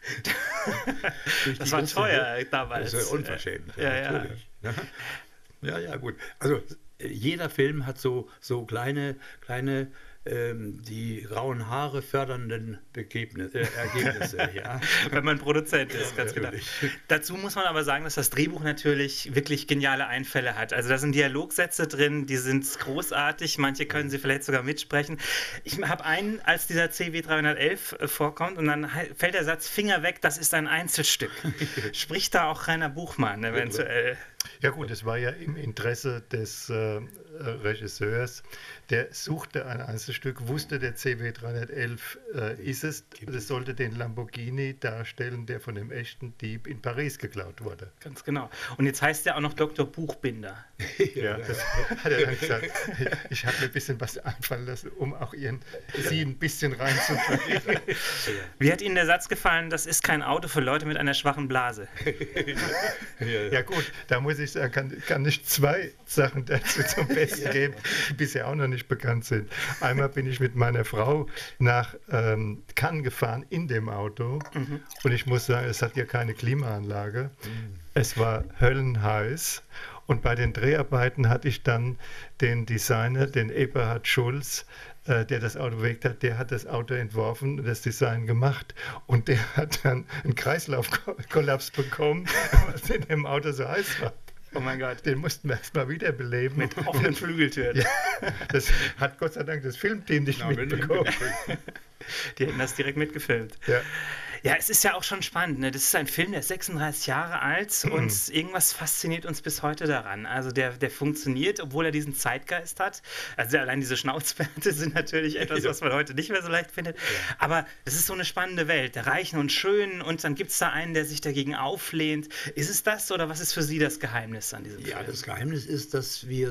durch das die war Rüste. teuer damals. Das ist ja unverschämt. Ja, ja, natürlich. Ja. ja, ja, gut. Also jeder Film hat so, so kleine, kleine die grauen Haare fördernden Begebnisse, äh, Ergebnisse. Ja. Wenn man Produzent ist, ja, ganz genau. Dazu muss man aber sagen, dass das Drehbuch natürlich wirklich geniale Einfälle hat. Also da sind Dialogsätze drin, die sind großartig, manche können Sie vielleicht sogar mitsprechen. Ich habe einen, als dieser C W dreihundertelf vorkommt und dann fällt der Satz Finger weg, das ist ein Einzelstück. Spricht da auch Rainer Buchmann eventuell? Ja gut, es war ja im Interesse des äh, Regisseurs, der suchte ein Einzelstück, wusste, der C W dreihundertelf äh, ist es, das sollte den Lamborghini darstellen, der von dem echten Dieb in Paris geklaut wurde. Ganz genau. Und jetzt heißt er auch noch Doktor Buchbinder. Ja, das hat er dann gesagt. Ich habe mir ein bisschen was einfallen lassen, um auch ihren, sie ein bisschen reinzubringen. Wie hat Ihnen der Satz gefallen, das ist kein Auto für Leute mit einer schwachen Blase? Ja gut, da muss muss ich sagen, kann, kann ich zwei Sachen dazu zum Besten geben, die bisher auch noch nicht bekannt sind. Einmal bin ich mit meiner Frau nach ähm, Cannes gefahren in dem Auto mhm. und ich muss sagen, es hat ja keine Klimaanlage. Mhm. Es war höllenheiß und bei den Dreharbeiten hatte ich dann den Designer, den Eberhard Schulz, der das Auto bewegt hat, der hat das Auto entworfen und das Design gemacht und der hat dann einen Kreislaufkollaps bekommen, was in dem Auto so heiß war. Oh mein Gott. Den mussten wir erstmal wiederbeleben. Mit offenen Flügeltüren. Ja, das hat Gott sei Dank das Filmteam nicht no, mitbekommen. Die hätten das direkt mitgefilmt. Ja. Ja, es ist ja auch schon spannend. Ne? Das ist ein Film, der ist sechsunddreißig Jahre alt mhm. und irgendwas fasziniert uns bis heute daran. Also der, der funktioniert, obwohl er diesen Zeitgeist hat. Also allein diese Schnauzbärte sind natürlich etwas, was man heute nicht mehr so leicht findet. Ja. Aber es ist so eine spannende Welt, der Reichen und Schönen und dann gibt es da einen, der sich dagegen auflehnt. Ist es das oder was ist für Sie das Geheimnis an diesem ja, Film? Ja, das Geheimnis ist, dass wir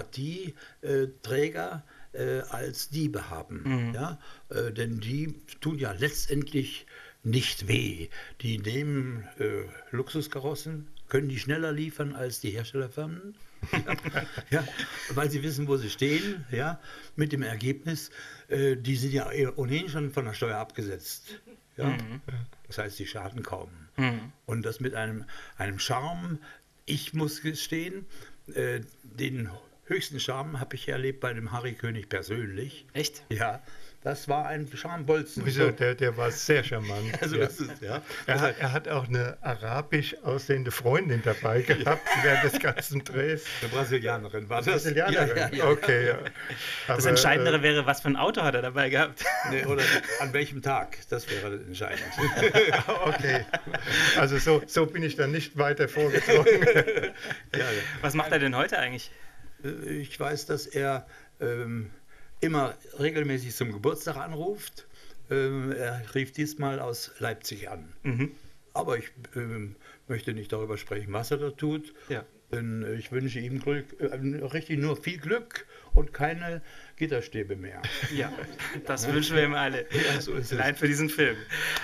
Sympathieträger äh, als Diebe haben. Mhm. Ja? Äh, denn die tun ja letztendlich nicht weh. Die nehmen äh, Luxuskarossen, können die schneller liefern als die Herstellerfirmen, ja, ja, weil sie wissen, wo sie stehen, ja, mit dem Ergebnis, äh, die sind ja ohnehin schon von der Steuer abgesetzt. Ja? Mhm. Das heißt, die schaden kaum. Mhm. Und das mit einem, einem Charme, ich muss gestehen, äh, den höchsten Charme habe ich erlebt bei dem Harry König persönlich. Echt? Ja. Das war ein Schambolzen. Wieso? Der, der war sehr charmant. Also ja. ist es, ja. er, hat, er hat auch eine arabisch aussehende Freundin dabei gehabt während des ganzen Drehs. Eine Brasilianerin war das. Brasilianerin? Ja, ja, ja. Okay, ja. Aber, das Entscheidendere äh, wäre, was für ein Auto hat er dabei gehabt? Nee, oder an welchem Tag, das wäre entscheidend. Okay, also so, so bin ich dann nicht weiter vorgedrungen. Ja, ja. Was macht er denn heute eigentlich? Ich weiß, dass er ähm, immer regelmäßig zum Geburtstag anruft. Ähm, er rief diesmal aus Leipzig an. Mhm. Aber ich ähm, möchte nicht darüber sprechen, was er da tut. Ja. Denn ich wünsche ihm Glück, äh, richtig nur viel Glück und keine Gitterstäbe mehr. Ja, das wünschen wir ihm alle. Ja, so ist Allein es. für diesen Film.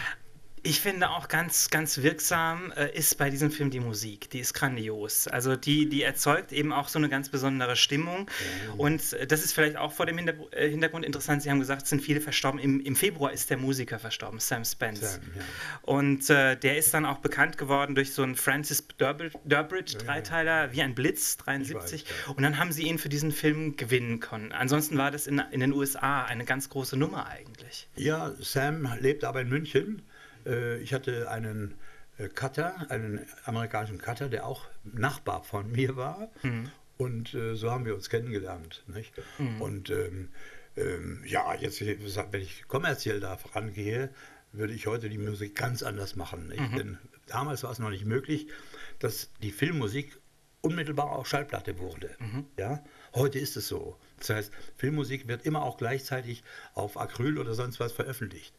Ich finde auch ganz, ganz wirksam äh, ist bei diesem Film die Musik. Die ist grandios. Also die, die erzeugt eben auch so eine ganz besondere Stimmung. Ja. Und äh, das ist vielleicht auch vor dem Hintergr äh, Hintergrund interessant. Sie haben gesagt, es sind viele verstorben. Im, im Februar ist der Musiker verstorben, Sam Spence. Sam, ja. Und äh, der ist dann auch bekannt geworden durch so einen Francis Durbridge-Dreiteiler, ja. wie ein Blitz, dreiundsiebzig. Weiß, ja. Und dann haben sie ihn für diesen Film gewinnen können. Ansonsten war das in, in den U S A eine ganz große Nummer eigentlich. Ja, Sam lebt aber in München. Ich hatte einen Cutter, einen amerikanischen Cutter, der auch Nachbar von mir war. Mhm. Und äh, so haben wir uns kennengelernt. Nicht? Mhm. Und ähm, ähm, ja, jetzt, wenn ich kommerziell da rangehe, würde ich heute die Musik ganz anders machen. Nicht? Mhm. Denn damals war es noch nicht möglich, dass die Filmmusik unmittelbar auch Schallplatte wurde. Mhm. Ja? Heute ist es so. Das heißt, Filmmusik wird immer auch gleichzeitig auf Acryl oder sonst was veröffentlicht.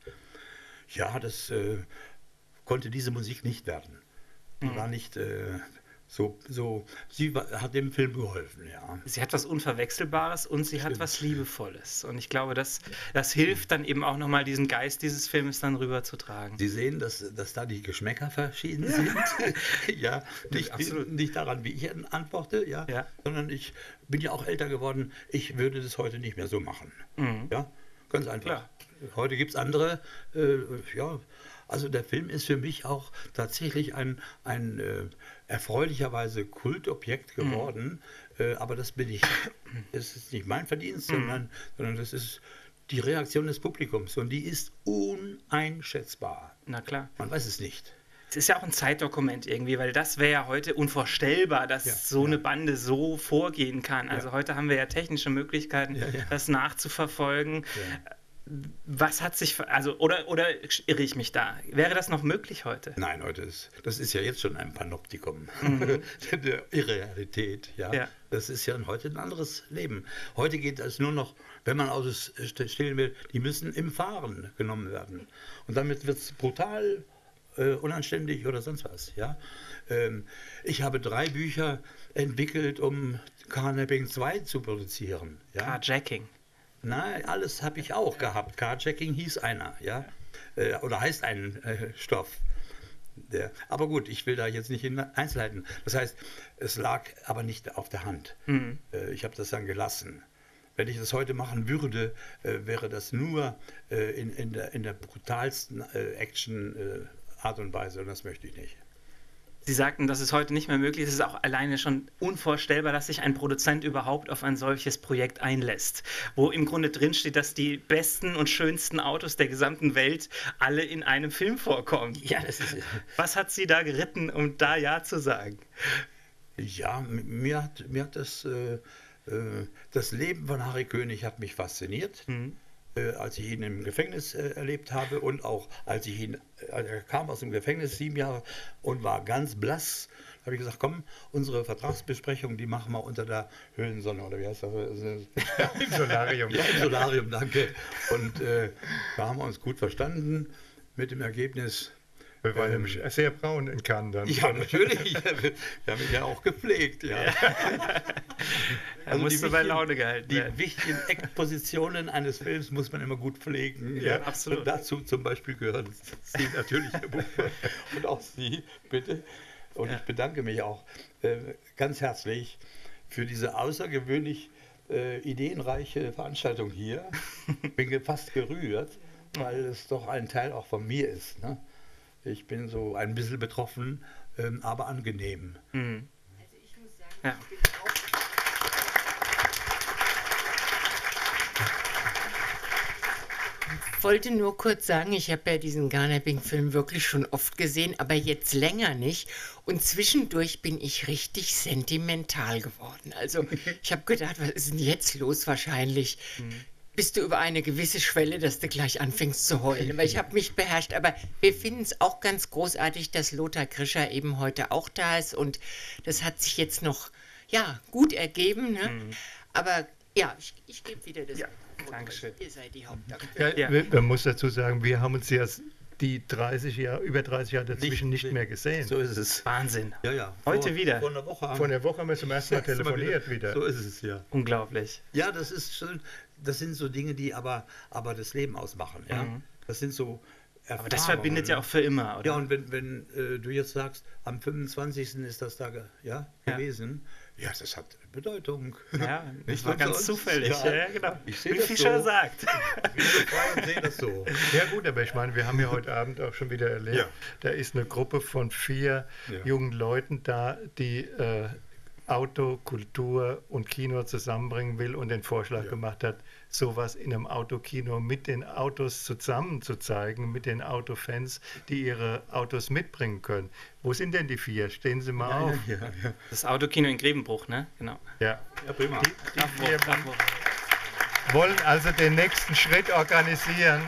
Ja, das äh, konnte diese Musik nicht werden. Die mhm. war nicht äh, so, so, sie war, hat dem Film geholfen, ja. Sie hat was Unverwechselbares und sie Stimmt. hat was Liebevolles. Und ich glaube, das, das hilft dann eben auch nochmal diesen Geist dieses Films dann rüberzutragen. Sie sehen, dass, dass da die Geschmäcker verschieden ja. sind. Ja, nicht, Absolut. nicht daran, wie ich antworte, ja, ja, sondern ich bin ja auch älter geworden. Ich würde das heute nicht mehr so machen. Mhm. Ja, ganz einfach. Klar. Heute gibt es andere, äh, ja, also der Film ist für mich auch tatsächlich ein, ein äh, erfreulicherweise Kultobjekt geworden, mhm. äh, aber das bin ich, das ist nicht mein Verdienst, mhm. sondern, sondern das ist die Reaktion des Publikums und die ist uneinschätzbar. Na klar. Man weiß es nicht. Es ist ja auch ein Zeitdokument irgendwie, weil das wäre ja heute unvorstellbar, dass ja, so ja. eine Bande so vorgehen kann. Also ja. heute haben wir ja technische Möglichkeiten, ja, ja. das nachzuverfolgen. Ja. Was hat sich, also, oder, oder irre ich mich da? Wäre das noch möglich heute? Nein, heute ist, das ist ja jetzt schon ein Panoptikum mhm. der Irrealität, ja. ja. Das ist ja heute ein anderes Leben. Heute geht es nur noch, wenn man Autos stehlen will, die müssen im Fahren genommen werden. Und damit wird es brutal, äh, unanständig oder sonst was, ja. Ähm, ich habe drei Bücher entwickelt, um Carnapping zwei zu produzieren. Ja? Carjacking. Nein, alles habe ich auch gehabt. Carjacking hieß einer, ja, äh, oder heißt ein äh, Stoff. Der, aber gut, ich will da jetzt nicht in Einzelheiten. Das heißt, es lag aber nicht auf der Hand. Mhm. Äh, ich habe das dann gelassen. Wenn ich das heute machen würde, äh, wäre das nur äh, in, in, der, in der brutalsten äh, Action-Art und Weise und das möchte ich nicht. Sie sagten, das ist heute nicht mehr möglich. Es ist auch alleine schon unvorstellbar, dass sich ein Produzent überhaupt auf ein solches Projekt einlässt, wo im Grunde drinsteht, dass die besten und schönsten Autos der gesamten Welt alle in einem Film vorkommen. Ja, das ist. Was hat Sie da geritten, um da Ja zu sagen? Ja, mir hat, mir hat das, äh, äh, das Leben von Harry König hat mich fasziniert. Mhm. Äh, als ich ihn im Gefängnis äh, erlebt habe und auch als ich ihn, äh, er kam aus dem Gefängnis, sieben Jahre und war ganz blass, habe ich gesagt, komm, unsere Vertragsbesprechung, die machen wir unter der Höhlensonne, oder wie heißt das? Im Solarium. Ja, im Solarium, danke. Und äh, da haben wir uns gut verstanden mit dem Ergebnis. Wir waren ähm, nämlich sehr braun in Cannes dann. Ja, natürlich. Wir haben ihn ja auch gepflegt. Ja. Ja. Also musst du bei Laune gehalten Die werden. wichtigen Eckpositionen eines Films muss man immer gut pflegen. Ja, Ja, absolut. Und dazu zum Beispiel gehören Sie natürlich, Herr Buchmann, und auch Sie, bitte. Und Ja. ich bedanke mich auch äh, ganz herzlich für diese außergewöhnlich äh, ideenreiche Veranstaltung hier. Bin ge- fast gerührt, weil es doch ein Teil auch von mir ist. Ne? Ich bin so ein bisschen betroffen, ähm, aber angenehm. Mhm. Also ich muss sagen, Ja. ich bin auch Ich wollte nur kurz sagen, ich habe ja diesen Garnabing-Film wirklich schon oft gesehen, aber jetzt länger nicht. Und zwischendurch bin ich richtig sentimental geworden. Also ich habe gedacht, was ist denn jetzt los wahrscheinlich? Bist du über eine gewisse Schwelle, dass du gleich anfängst zu heulen. Aber ich habe mich beherrscht. Aber wir finden es auch ganz großartig, dass Lothar Krischer eben heute auch da ist. Und das hat sich jetzt noch ja, gut ergeben. Ne? Mhm. Aber ja, ich, ich gebe wieder das Ja, Wort. Dankeschön. Ihr seid die Hauptakteure. Ja, Ja. Man muss dazu sagen, wir haben uns ja die dreißig Jahre, über dreißig Jahre dazwischen nicht, Nicht- mehr gesehen. So ist es. Wahnsinn. Ja, ja. Heute vor, wieder. Vor einer Woche haben Vor einer Woche haben wir zum ersten Mal Erste Mal telefoniert wieder. So ist es, ja. Unglaublich. Ja, das ist schön. Das sind so Dinge, die aber, aber das Leben ausmachen. Ja? Mhm. Das sind so Erfahrungen. Aber das verbindet ja auch für immer, oder? Ja, und wenn, wenn äh, du jetzt sagst, am fünfundzwanzigsten ist das da ge ja, Ja. gewesen, ja, das hat Bedeutung. Ja, das Nicht war ganz umsonst. zufällig. Ja, ja, genau. Ich sehe Wie das Fischer so. sagt. Ich bin so frei und sehe das so. Ja gut, aber ich meine, wir haben ja heute Abend auch schon wieder erlebt, Ja. da ist eine Gruppe von vier Ja. jungen Leuten da, die äh, Auto, Kultur und Kino zusammenbringen will und den Vorschlag Ja. gemacht hat, sowas in einem Autokino mit den Autos zusammen zu zeigen, mit den Autofans, die ihre Autos mitbringen können. Wo sind denn die vier? Stehen Sie mal auf. Ja, ja. Das Autokino in Grevenbruch, ne? Genau. Ja. Ja, prima. Die, die Ach, wo, vier ach, wo. wollen also den nächsten Schritt organisieren.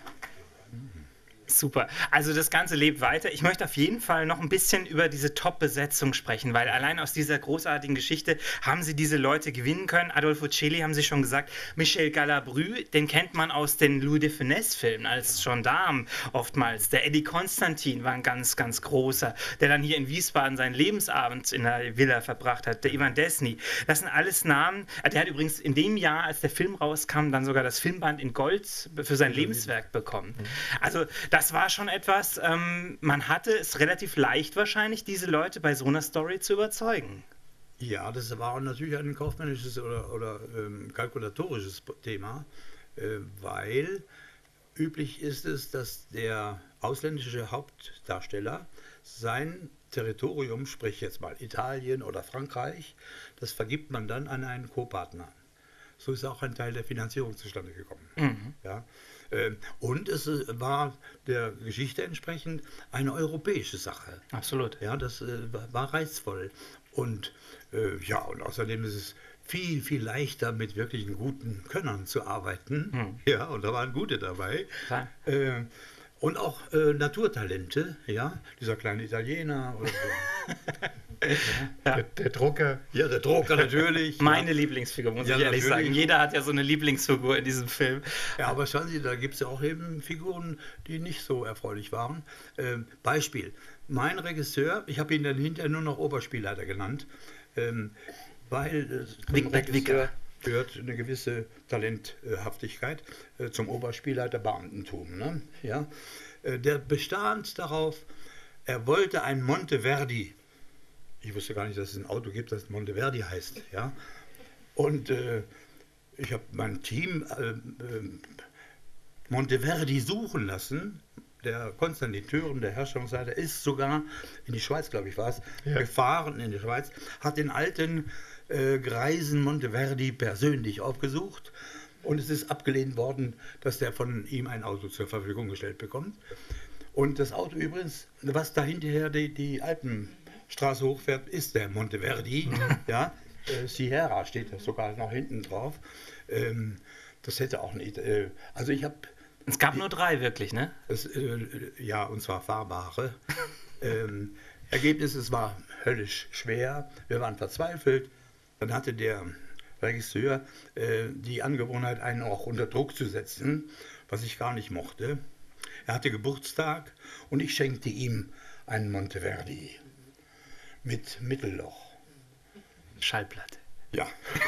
Super. Also das Ganze lebt weiter. Ich möchte auf jeden Fall noch ein bisschen über diese Top-Besetzung sprechen, weil allein aus dieser großartigen Geschichte haben sie diese Leute gewinnen können. Adolfo Celi haben sie schon gesagt. Michel Galabru, den kennt man aus den Louis de Funès-Filmen als Gendarme oftmals. Der Eddie Constantin war ein ganz, ganz großer, der dann hier in Wiesbaden seinen Lebensabend in der Villa verbracht hat. Der Ivan Desny. Das sind alles Namen. Der hat übrigens in dem Jahr, als der Film rauskam, dann sogar das Filmband in Gold für sein Lebenswerk bekommen. Also das Das war schon etwas, ähm, man hatte es relativ leicht wahrscheinlich, diese Leute bei so einer Story zu überzeugen. Ja, das war natürlich ein kaufmännisches oder, oder ähm, kalkulatorisches Thema, äh, weil üblich ist es, dass der ausländische Hauptdarsteller sein Territorium, sprich jetzt mal Italien oder Frankreich, das vergibt man dann an einen Co-Partner. So ist auch ein Teil der Finanzierung zustande gekommen. Mhm. Ja. Ähm, Und es äh, war der Geschichte entsprechend eine europäische Sache. Absolut. Ja, das äh, war- war reizvoll. Und äh, ja, und außerdem ist es viel, viel leichter, mit wirklichen guten Könnern zu arbeiten. Hm. Ja, und da waren gute dabei. Klar. Äh, und auch äh, Naturtalente, ja, dieser kleine Italiener oder so. Ja. Der, der Drucker. Ja, der Drucker natürlich. Meine Lieblingsfigur, muss Ja, ich ehrlich natürlich. sagen. Jeder hat ja so eine Lieblingsfigur in diesem Film. Ja, aber schauen Sie, da gibt es ja auch eben Figuren, die nicht so erfreulich waren. Ähm, Beispiel, mein Regisseur, ich habe ihn dann hinterher nur noch Oberspielleiter genannt, ähm, weil äh, zum Wigbert Regisseur Wicker. gehört eine gewisse Talenthaftigkeit äh, zum Oberspielleiter Beamtentum. Ne? Ja? Äh, der bestand darauf, er wollte ein Monteverdi. Ich wusste gar nicht, dass es ein Auto gibt, das Monteverdi heißt. Ja? Und äh, ich habe mein Team äh, äh, Monteverdi suchen lassen. Der Konstantin Thüren, der Herstellungsleiter, ist sogar in die Schweiz, glaube ich, war es, ja. gefahren in die Schweiz, hat den alten äh, greisen Monteverdi persönlich aufgesucht und es ist abgelehnt worden, dass der von ihm ein Auto zur Verfügung gestellt bekommt. Und das Auto übrigens, was da hinterher die, die Alpenstraße hochfährt, ist der Monteverdi. Mhm. Ja, äh, Sierra steht da sogar noch hinten drauf. Ähm, das hätte auch nicht. Äh, also ich habe. Es gab die, nur drei wirklich, ne? Das, äh, ja, und zwar fahrbare. ähm, Ergebnis, es war höllisch schwer. Wir waren verzweifelt. Dann hatte der Regisseur äh, die Angewohnheit, einen auch unter Druck zu setzen, was ich gar nicht mochte. Er hatte Geburtstag und ich schenkte ihm einen Monteverdi mit Mittelloch. Schallplatte. Ja.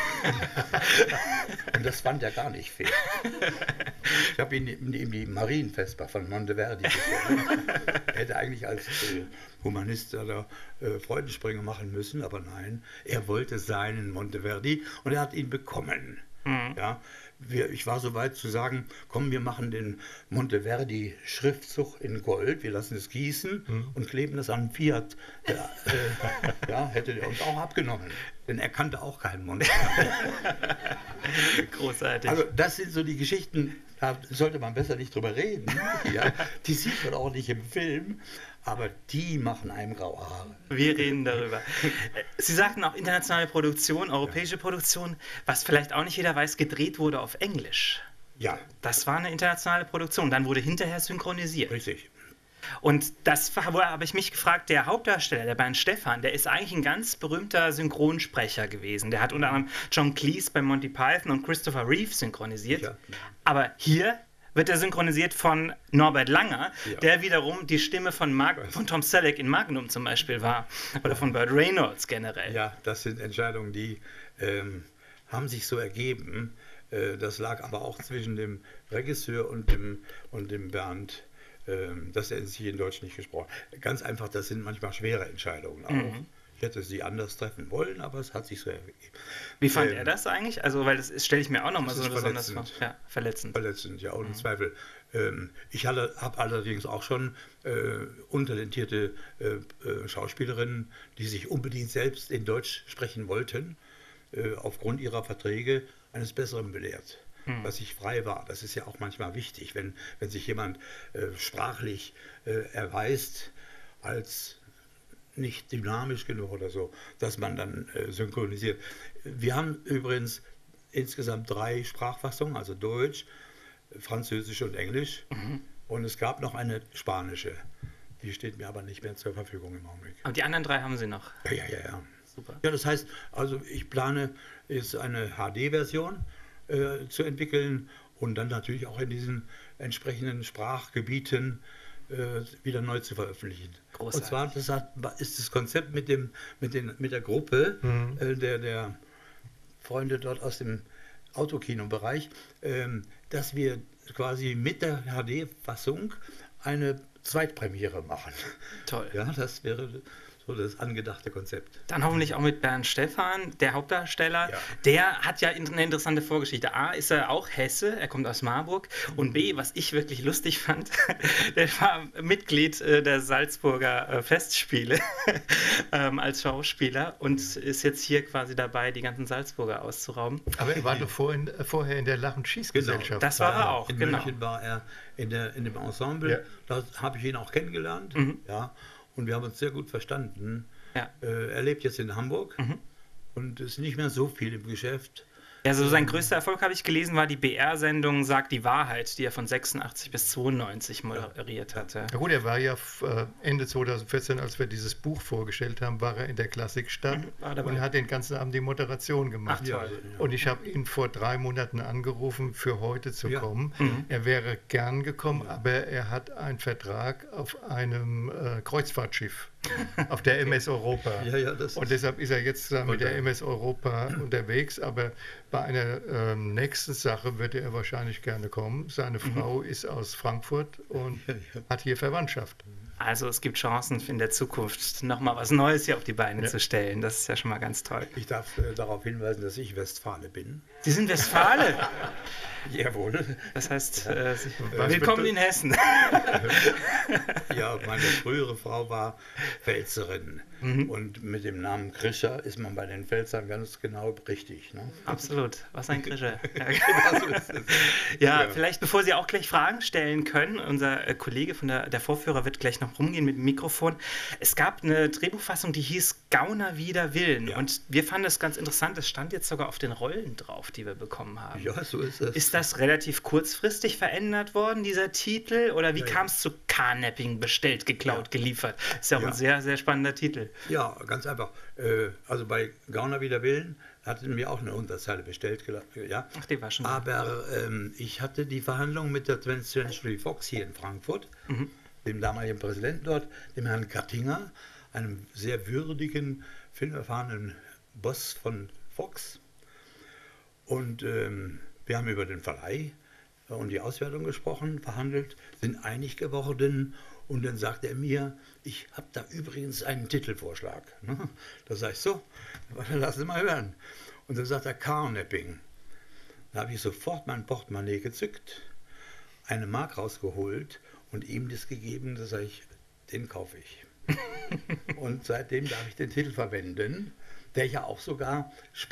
Und das fand er gar nicht fair. Ich habe ihm, ihm die Marienvesper von Monteverdi geschenkt. Er hätte eigentlich als äh, Humanist da äh, Freudensprünge machen müssen, aber nein, er wollte seinen Monteverdi und er hat ihn bekommen. Mhm. Ja, wir, ich war so weit zu sagen, komm, wir machen den Monteverdi-Schriftzug in Gold, wir lassen es gießen mhm. und kleben das an Fiat. Ja, äh, ja, hätte er uns auch abgenommen, denn er kannte auch keinen Monteverdi. Großartig. Also das sind so die Geschichten, da sollte man besser nicht drüber reden. Ja, die sieht man auch nicht im Film. Aber die machen einem graue Haare. Wir reden darüber. Sie sagten auch internationale Produktion, europäische ja. Produktion, was vielleicht auch nicht jeder weiß, gedreht wurde auf Englisch. Ja. Das war eine internationale Produktion. Dann wurde hinterher synchronisiert. Richtig. Und das habe ich mich gefragt, der Hauptdarsteller, der Bernd Stephan, der ist eigentlich ein ganz berühmter Synchronsprecher gewesen. Der hat unter anderem John Cleese bei Monty Python und Christopher Reeve synchronisiert. Ja. Aber hier wird er synchronisiert von Norbert Langer, ja. der wiederum die Stimme von, Mark, von Tom Selleck in Magnum zum Beispiel war. Oder von Burt Reynolds generell. Ja, das sind Entscheidungen, die ähm, haben sich so ergeben. Äh, das lag aber auch zwischen dem Regisseur und dem, und dem Bernd, äh, dass er sich in Deutsch nicht gesprochen hat. Ganz einfach, das sind manchmal schwere Entscheidungen auch. Mhm. Ich hätte sie anders treffen wollen, aber es hat sich so ergeben. Wie fand ähm, er das eigentlich? Also, weil das stelle ich mir auch nochmal so besonders vor. Ja, verletzend. Verletzend, ja, ohne mhm. Zweifel. Ähm, ich habe allerdings auch schon äh, untalentierte äh, äh, Schauspielerinnen, die sich unbedingt selbst in Deutsch sprechen wollten, äh, aufgrund ihrer Verträge eines Besseren belehrt. Mhm. Dass ich frei war. Das ist ja auch manchmal wichtig, wenn, wenn sich jemand äh, sprachlich äh, erweist als nicht dynamisch genug oder so, dass man dann äh, synchronisiert. Wir haben übrigens insgesamt drei Sprachfassungen, also Deutsch, Französisch und Englisch. Mhm. Und es gab noch eine spanische. Die steht mir aber nicht mehr zur Verfügung im Augenblick. Aber die anderen drei haben Sie noch? Ja, ja, ja. ja. Super. Ja, das heißt, also ich plane jetzt eine H D-Version äh, zu entwickeln und dann natürlich auch in diesen entsprechenden Sprachgebieten wieder neu zu veröffentlichen. Großartig. Und zwar das hat, ist das Konzept mit, dem, mit, den, mit der Gruppe mhm. äh, der, der Freunde dort aus dem Autokino-Bereich, ähm, dass wir quasi mit der H D-Fassung eine Zweitpremiere machen. Toll. Ja, das wäre so das angedachte Konzept. Dann hoffentlich auch mit Bernd Stephan, der Hauptdarsteller. Ja. Der hat ja eine interessante Vorgeschichte. A, ist er auch Hesse, er kommt aus Marburg. Und B, was ich wirklich lustig fand, der war Mitglied der Salzburger Festspiele ähm, als Schauspieler und ist jetzt hier quasi dabei, die ganzen Salzburger auszurauben. Aber er war doch vorhin, vorher in der Lach- und Schießgesellschaft. Genau. Das war er auch, in genau. München war er in, der, in dem Ensemble. Ja. Da habe ich ihn auch kennengelernt. Mhm. Ja. Und wir haben uns sehr gut verstanden. Ja. Äh, er lebt jetzt in Hamburg mhm. und ist nicht mehr so viel im Geschäft. Also sein größter Erfolg, habe ich gelesen, war die B R-Sendung Sagt die Wahrheit, die er von sechsundachtzig bis zweiundneunzig moderiert hatte. Ja gut, er war ja Ende zweitausendvierzehn, als wir dieses Buch vorgestellt haben, war er in der Klassikstadt mhm, und hat den ganzen Abend die Moderation gemacht. Ach, toll. Ja. Und ich habe ihn vor drei Monaten angerufen, für heute zu ja. kommen. Mhm. Er wäre gern gekommen, ja. aber er hat einen Vertrag auf einem äh, Kreuzfahrtschiff. Auf der M S Europa. Ja, ja, das und deshalb ist er jetzt äh, mit der M S Europa unterwegs, aber bei einer ähm, nächsten Sache würde er wahrscheinlich gerne kommen. Seine mhm. Frau ist aus Frankfurt und ja, ja. hat hier Verwandtschaft. Also es gibt Chancen in der Zukunft, nochmal was Neues hier auf die Beine Ja. zu stellen. Das ist ja schon mal ganz toll. Ich darf äh, darauf hinweisen, dass ich Westfale bin. Sie sind Westfale. Jawohl. Das heißt, äh, Sie, Was willkommen bitte? in Hessen. Ja, meine frühere Frau war Pfälzerin. Und mit dem Namen Krischer ist man bei den Pfälzern ganz genau richtig. Ne? Absolut. Was ein Krischer. Ja, Genau so ist es. Ja, Ja. vielleicht bevor Sie auch gleich Fragen stellen können, unser äh, Kollege von der, der Vorführer wird gleich noch rumgehen mit dem Mikrofon. Es gab eine Drehbuchfassung, die hieß Gauner wider Willen. Ja. Und wir fanden das ganz interessant, das stand jetzt sogar auf den Rollen drauf, die wir bekommen haben. Ja, so ist es. Ist das relativ kurzfristig verändert worden, dieser Titel? Oder wie Ja, ja. kam es zu Carnapping, bestellt, geklaut, geliefert? Ist ja auch Ja. ein sehr, sehr spannender Titel. Ja, ganz einfach. Äh, Also bei Gauner wider Willen hatten wir auch eine Unterzeile bestellt. gela- Ja. Ach, die war schon. Aber ähm, ich hatte die Verhandlung mit der twentieth Century Fox hier in Frankfurt, dem damaligen Präsidenten dort, dem Herrn Gattinger, einem sehr würdigen, filmerfahrenen Boss von Fox. Und ähm, wir haben über den Verleih und die Auswertung gesprochen, verhandelt, sind einig geworden. Und dann sagte er mir, ich habe da übrigens einen Titelvorschlag. Ne? Da sage ich so, dann lass es mal hören. Und dann sagt er Carnapping. Da habe ich sofort mein Portemonnaie gezückt, eine Mark rausgeholt und ihm das gegeben, da sage ich, den kaufe ich. Und seitdem darf ich den Titel verwenden, der ja auch sogar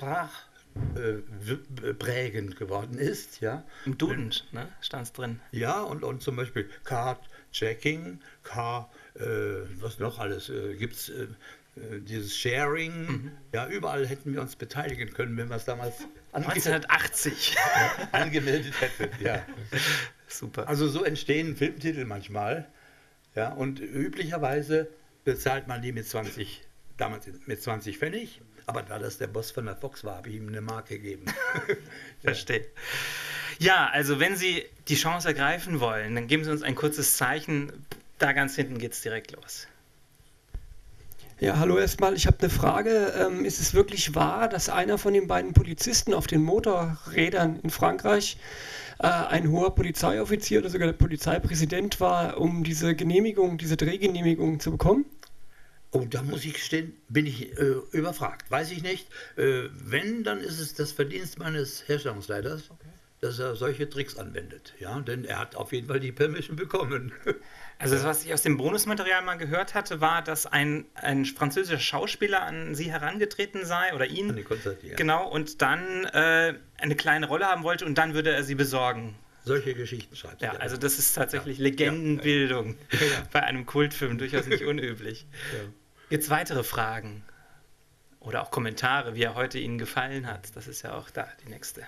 sprachprägend geworden ist. Ja, Im Duden, ne? Stand es drin. ja und, und zum Beispiel Card-Checking, Car, äh, was noch alles äh, gibt es, äh, äh, dieses Sharing, ja, überall hätten wir uns beteiligen können, wenn wir es damals ange neunzehnhundertachtzig. angemeldet hätten. Ja. Super. Also so entstehen Filmtitel manchmal, ja, und üblicherweise bezahlt man die mit zwanzig, damals mit zwanzig Pfennig, aber da das der Boss von der Fox war, habe ich ihm eine Mark gegeben. Verstehe. Ja, also wenn Sie die Chance ergreifen wollen, dann geben Sie uns ein kurzes Zeichen. Da ganz hinten geht es direkt los. Ja, hallo erstmal. Ich habe eine Frage. Ähm, ist es wirklich wahr, dass einer von den beiden Polizisten auf den Motorrädern in Frankreich äh, ein hoher Polizeioffizier oder sogar der Polizeipräsident war, um diese Genehmigung, diese Drehgenehmigung zu bekommen? Oh, da muss ich gestehen, bin ich äh, überfragt. Weiß ich nicht. Äh, wenn, dann ist es das Verdienst meines Herstellungsleiters, dass er solche Tricks anwendet. Ja, denn er hat auf jeden Fall die Permission bekommen. Also das, was ich aus dem Bonusmaterial mal gehört hatte, war, dass ein, ein französischer Schauspieler an Sie herangetreten sei oder ihn. An die Konzerte, ja. Genau, und dann äh, eine kleine Rolle haben wollte und dann würde er sie besorgen. Solche Geschichten schreibt Ja, er. also das ist tatsächlich Ja. Legendenbildung. Ja, ja. Bei einem Kultfilm durchaus nicht unüblich. Ja. Jetzt weitere Fragen oder auch Kommentare, wie er heute Ihnen gefallen hat. Das ist ja auch da die nächste.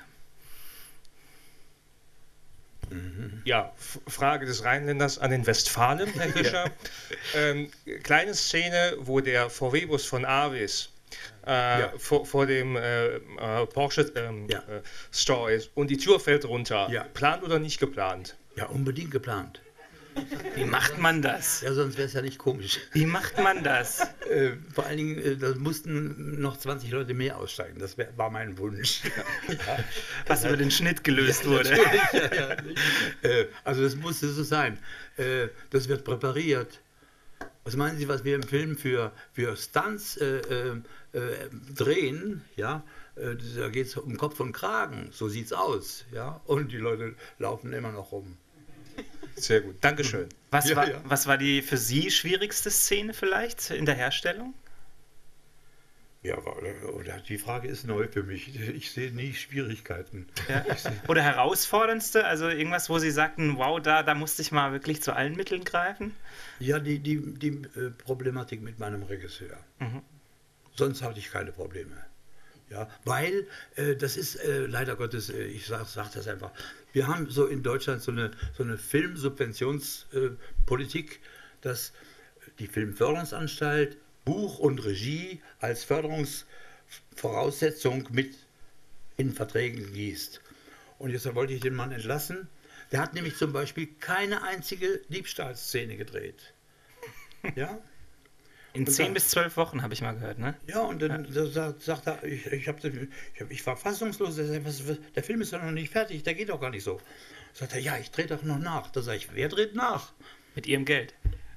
Ja, F- Frage des Rheinländers an den Westfalen, Herr Fischer. ähm, kleine Szene, wo der V W-Bus von Avis äh, Ja. vor, vor dem äh, äh, Porsche ähm, Ja. äh, Store ist und die Tür fällt runter. Ja. Geplant oder nicht geplant? Ja, unbedingt geplant. Wie macht man das? Ja, sonst wäre es ja nicht komisch. Wie macht man das? Äh, vor allen Dingen, äh, da mussten noch zwanzig Leute mehr aussteigen. Das wär, war mein Wunsch. Ja. Was über den Schnitt gelöst Ja, wurde. natürlich, ja, ja. Äh, also das musste so sein. Äh, das wird präpariert. Was meinen Sie, was wir im Film für, für Stunts äh, äh, äh, drehen? Ja, äh, da geht es um Kopf und Kragen. So sieht's aus. Ja, und die Leute laufen immer noch rum. Sehr gut, Dankeschön. Was, Ja, war, ja. was war die für Sie schwierigste Szene vielleicht in der Herstellung? Ja, aber, oder die Frage ist neu für mich. Ich sehe nie Schwierigkeiten. Ja. Oder herausforderndste? Also irgendwas, wo Sie sagten, wow, da, da musste ich mal wirklich zu allen Mitteln greifen? Ja, die, die, die äh, Problematik mit meinem Regisseur. Mhm. Sonst hatte ich keine Probleme. Ja, weil äh, das ist äh, leider Gottes, äh, ich sage sag das einfach, wir haben so in Deutschland so eine, so eine Filmsubventionspolitik, äh, dass die Filmförderungsanstalt Buch und Regie als Förderungsvoraussetzung mit in Verträgen gießt. Und jetzt wollte ich den Mann entlassen. Der hat nämlich zum Beispiel keine einzige Diebstahlszene gedreht. Ja? In Und zehn dann- bis zwölf Wochen habe ich mal gehört, ne? Ja, und dann da sagt, sagt er, ich, ich, hab, ich, hab, ich war fassungslos, er sagt, was, was, der Film ist doch noch nicht fertig, der geht doch gar nicht so. Sagt er, ja, ich drehe doch noch nach. Da sage ich, wer dreht nach? Mit Ihrem Geld.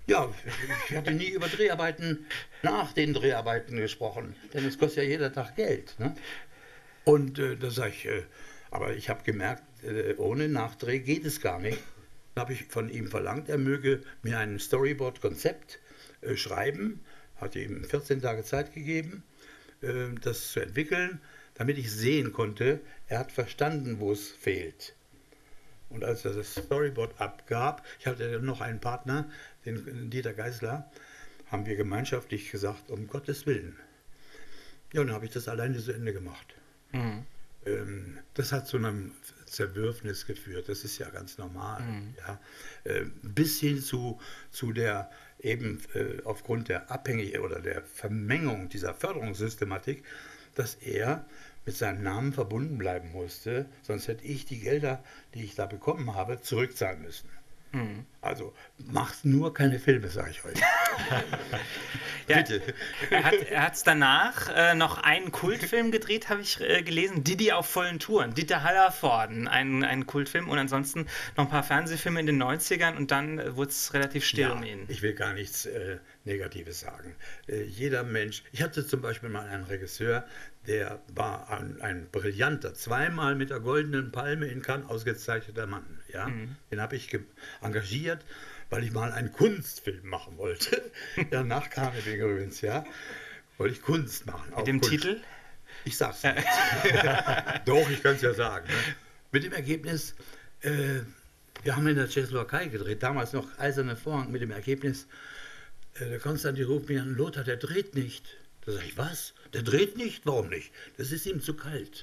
Ja, ich hatte nie über Dreharbeiten nach den Dreharbeiten gesprochen, denn es kostet ja jeder Tag Geld. Ne? Und äh, da sage ich, äh, aber ich habe gemerkt, äh, ohne Nachdreh geht es gar nicht. Dann habe ich von ihm verlangt, er möge mir ein Storyboard-Konzept äh, schreiben, hatte ihm vierzehn Tage Zeit gegeben, äh, das zu entwickeln, damit ich sehen konnte, er hat verstanden, wo es fehlt. Und als er das Storyboard abgab, ich hatte noch einen Partner, den Dieter Geisler, haben wir gemeinschaftlich gesagt, um Gottes Willen. Ja, und dann habe ich das alleine zu Ende gemacht. Mhm. Ähm, das hat zu einem Zerwürfnis geführt, das ist ja ganz normal. Mhm. Ja. Äh, bis hin zu, zu der eben äh, aufgrund der Abhängigkeit oder der Vermengung dieser Förderungssystematik, dass er mit seinem Namen verbunden bleiben musste, sonst hätte ich die Gelder, die ich da bekommen habe, zurückzahlen müssen. Mhm. Also macht nur keine Filme, sage ich euch. Ja, bitte. Er hat es danach äh, noch einen Kultfilm gedreht, habe ich äh, gelesen, Didi auf vollen Touren, Dieter Hallervorden, ein, ein Kultfilm und ansonsten noch ein paar Fernsehfilme in den neunzigern und dann äh, wurde es relativ still ja, um ihn. Ich will gar nichts äh, Negatives sagen. Äh, jeder Mensch, ich hatte zum Beispiel mal einen Regisseur, der war ein, ein brillanter, zweimal mit der Goldenen Palme in Cannes ausgezeichneter Mann. Ja? Mhm. Den habe ich engagiert, weil ich mal einen Kunstfilm machen wollte. Ja, nach Carnegie übrigens, ja. Wollte ich Kunst machen. Mit dem Kunst. Titel? Ich sag's nicht. Doch, ich kann es ja sagen. Ne? Mit dem Ergebnis, äh, wir haben in der Tschechoslowakei gedreht, damals noch Eiserne Vorhang, mit dem Ergebnis, äh, der Konstantin ruft mich an, Lothar, der dreht nicht. Da sage ich, was? Der dreht nicht? Warum nicht? Das ist ihm zu kalt.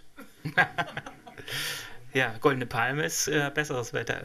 Ja, Goldene Palme ist äh, besseres Wetter.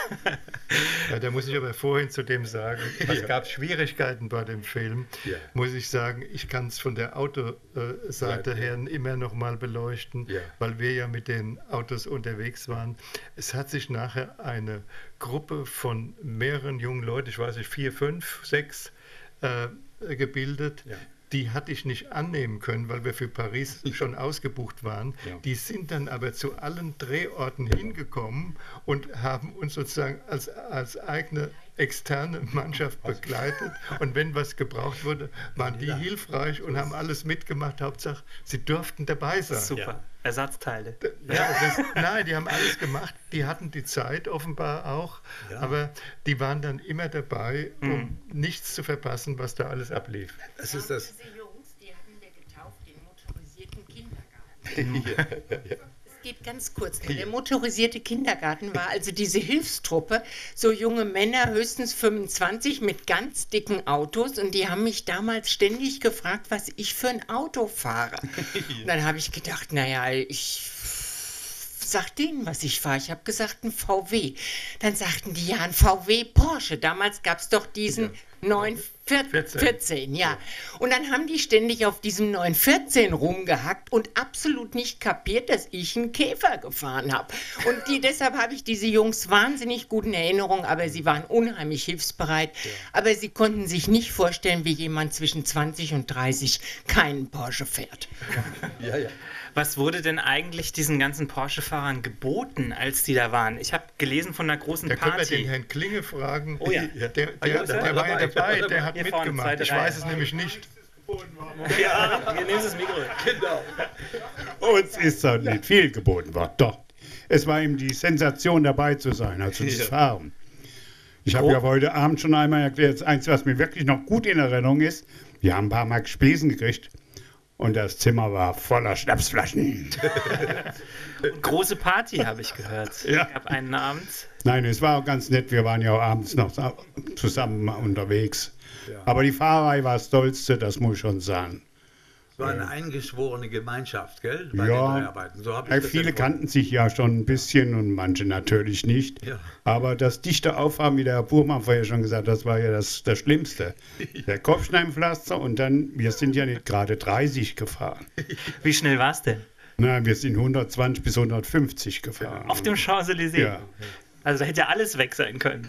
Ja, da muss ich aber vorhin zu dem sagen, es Ja. gab Schwierigkeiten bei dem Film, Ja. muss ich sagen, ich kann es von der Autoseite Ja. her immer noch mal beleuchten, Ja. weil wir ja mit den Autos unterwegs waren. Es hat sich nachher eine Gruppe von mehreren jungen Leuten, ich weiß nicht, vier, fünf, sechs, äh, gebildet. Ja. Die hatte ich nicht annehmen können, weil wir für Paris schon ausgebucht waren. Ja. Die sind dann aber zu allen Drehorten hingekommen und haben uns sozusagen als, als eigene externe Mannschaft begleitet. Und wenn was gebraucht wurde, waren die Ja. hilfreich und haben alles mitgemacht. Hauptsache, sie durften dabei sein. Super. Ja. Ersatzteile. Ja, das, nein, die haben alles gemacht. Die hatten die Zeit offenbar auch, Ja. aber die waren dann immer dabei, um Mhm. nichts zu verpassen, was da alles ablief. Das ist das. Diese Jungs, die hatten wir getauft, den motorisierten Kindergarten. Es geht ganz kurz. Der motorisierte Kindergarten war also diese Hilfstruppe, so junge Männer, höchstens fünfundzwanzig, mit ganz dicken Autos. Und die haben mich damals ständig gefragt, was ich für ein Auto fahre. Und dann habe ich gedacht, naja, ich sag denen, was ich fahre. Ich habe gesagt, ein V W. Dann sagten die, ja, ein V W Porsche. Damals gab es doch diesen neun vierzehn, ja. Und dann haben die ständig auf diesem neun vierzehn rumgehackt und absolut nicht kapiert, dass ich einen Käfer gefahren habe. Und die, deshalb habe ich diese Jungs wahnsinnig gut in Erinnerung, aber sie waren unheimlich hilfsbereit. Ja. Aber sie konnten sich nicht vorstellen, wie jemand zwischen zwanzig und dreißig keinen Porsche fährt. Ja, ja. Was wurde denn eigentlich diesen ganzen Porsche-Fahrern geboten, als die da waren? Ich habe gelesen von einer großen Da können wir den Party. Herrn Klinge fragen. Oh ja. Der, der, Ah, ja, der, der der war war ja dabei. dabei, der hat Hier vorne, mitgemacht. zweite Ich Reihe. weiß es nämlich nicht. Ja, wir nehmen das Mikro. Genau. Uns ist da nicht viel geboten worden. Doch. Es war ihm die Sensation, dabei zu sein, also das Ja. Fahren. Ich habe Oh. ja heute Abend schon einmal erklärt, das Einzige, was mir wirklich noch gut in Erinnerung ist, wir haben ein paar Mark Spesen gekriegt und das Zimmer war voller Schnapsflaschen. Große Party, habe ich gehört. Ja. Es gab einen Abend. Nein, es war auch ganz nett, wir waren ja auch abends noch zusammen unterwegs. Ja. Aber die Fahrerei war das Tollste, das muss ich schon sagen. Es war eine eingeschworene Gemeinschaft, gell? Bei Ja, den Dreharbeiten. So hab ich äh, das viele empfunden. kannten sich ja schon ein bisschen und manche natürlich nicht. Ja. Aber das dichte Auffahren, wie der Herr Buchmann vorher schon gesagt hat, das war ja das, das Schlimmste. Der Kopfsteinpflaster und dann, wir sind ja nicht gerade dreißig gefahren. Wie schnell war es denn? Nein, wir sind hundertzwanzig bis hundertfünfzig gefahren. Auf dem Champs-Élysées. Ja. Also da hätte ja alles weg sein können.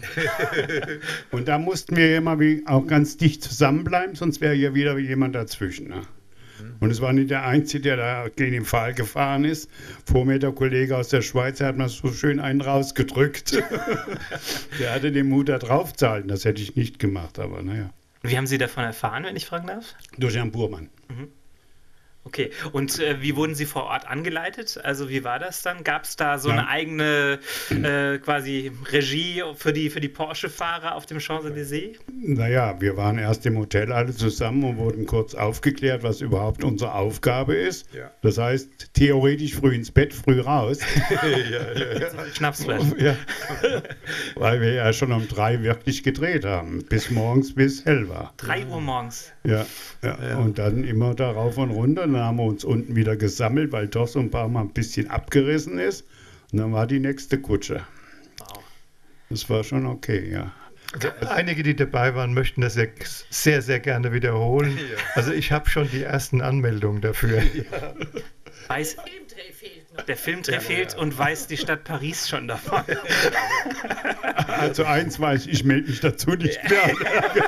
Und da mussten wir immer wie auch ganz dicht zusammenbleiben, sonst wäre ja wieder jemand dazwischen. Ne? Und es war nicht der Einzige, der da gegen den Pfahl gefahren ist. Vor mir der Kollege aus der Schweiz, der hat mir so schön einen rausgedrückt. Der hatte den Mut, da drauf zu halten. Das hätte ich nicht gemacht, aber naja. Wie haben Sie davon erfahren, wenn ich fragen darf? Durch Herrn Burmann. Mhm. Okay, und äh, wie wurden Sie vor Ort angeleitet? Also wie war das dann? Gab es da so Ja. eine eigene äh, quasi Regie für die, für die Porsche-Fahrer auf dem Champs-Élysées? Naja, wir waren erst im Hotel alle zusammen und wurden kurz aufgeklärt, was überhaupt unsere Aufgabe ist. Ja. Das heißt, theoretisch früh ins Bett, früh raus. Schnapsflaschen. Ja. Weil wir ja schon um drei wirklich gedreht haben, bis morgens bis hell war. drei Uhr morgens. Ja, ja. Und dann immer da rauf und runter. Dann haben wir uns unten wieder gesammelt, weil doch so ein paar Mal ein bisschen abgerissen ist. Und dann war die nächste Kutsche. Wow. Das war schon okay, ja. Also einige, die dabei waren, möchten das sehr, sehr, sehr gerne wiederholen. Also ich habe schon die ersten Anmeldungen dafür. Weiß, Filmdreh fehlt noch. der Filmdreh fehlt und weiß die Stadt Paris schon davon. Also eins weiß ich, ich melde mich dazu nicht mehr an.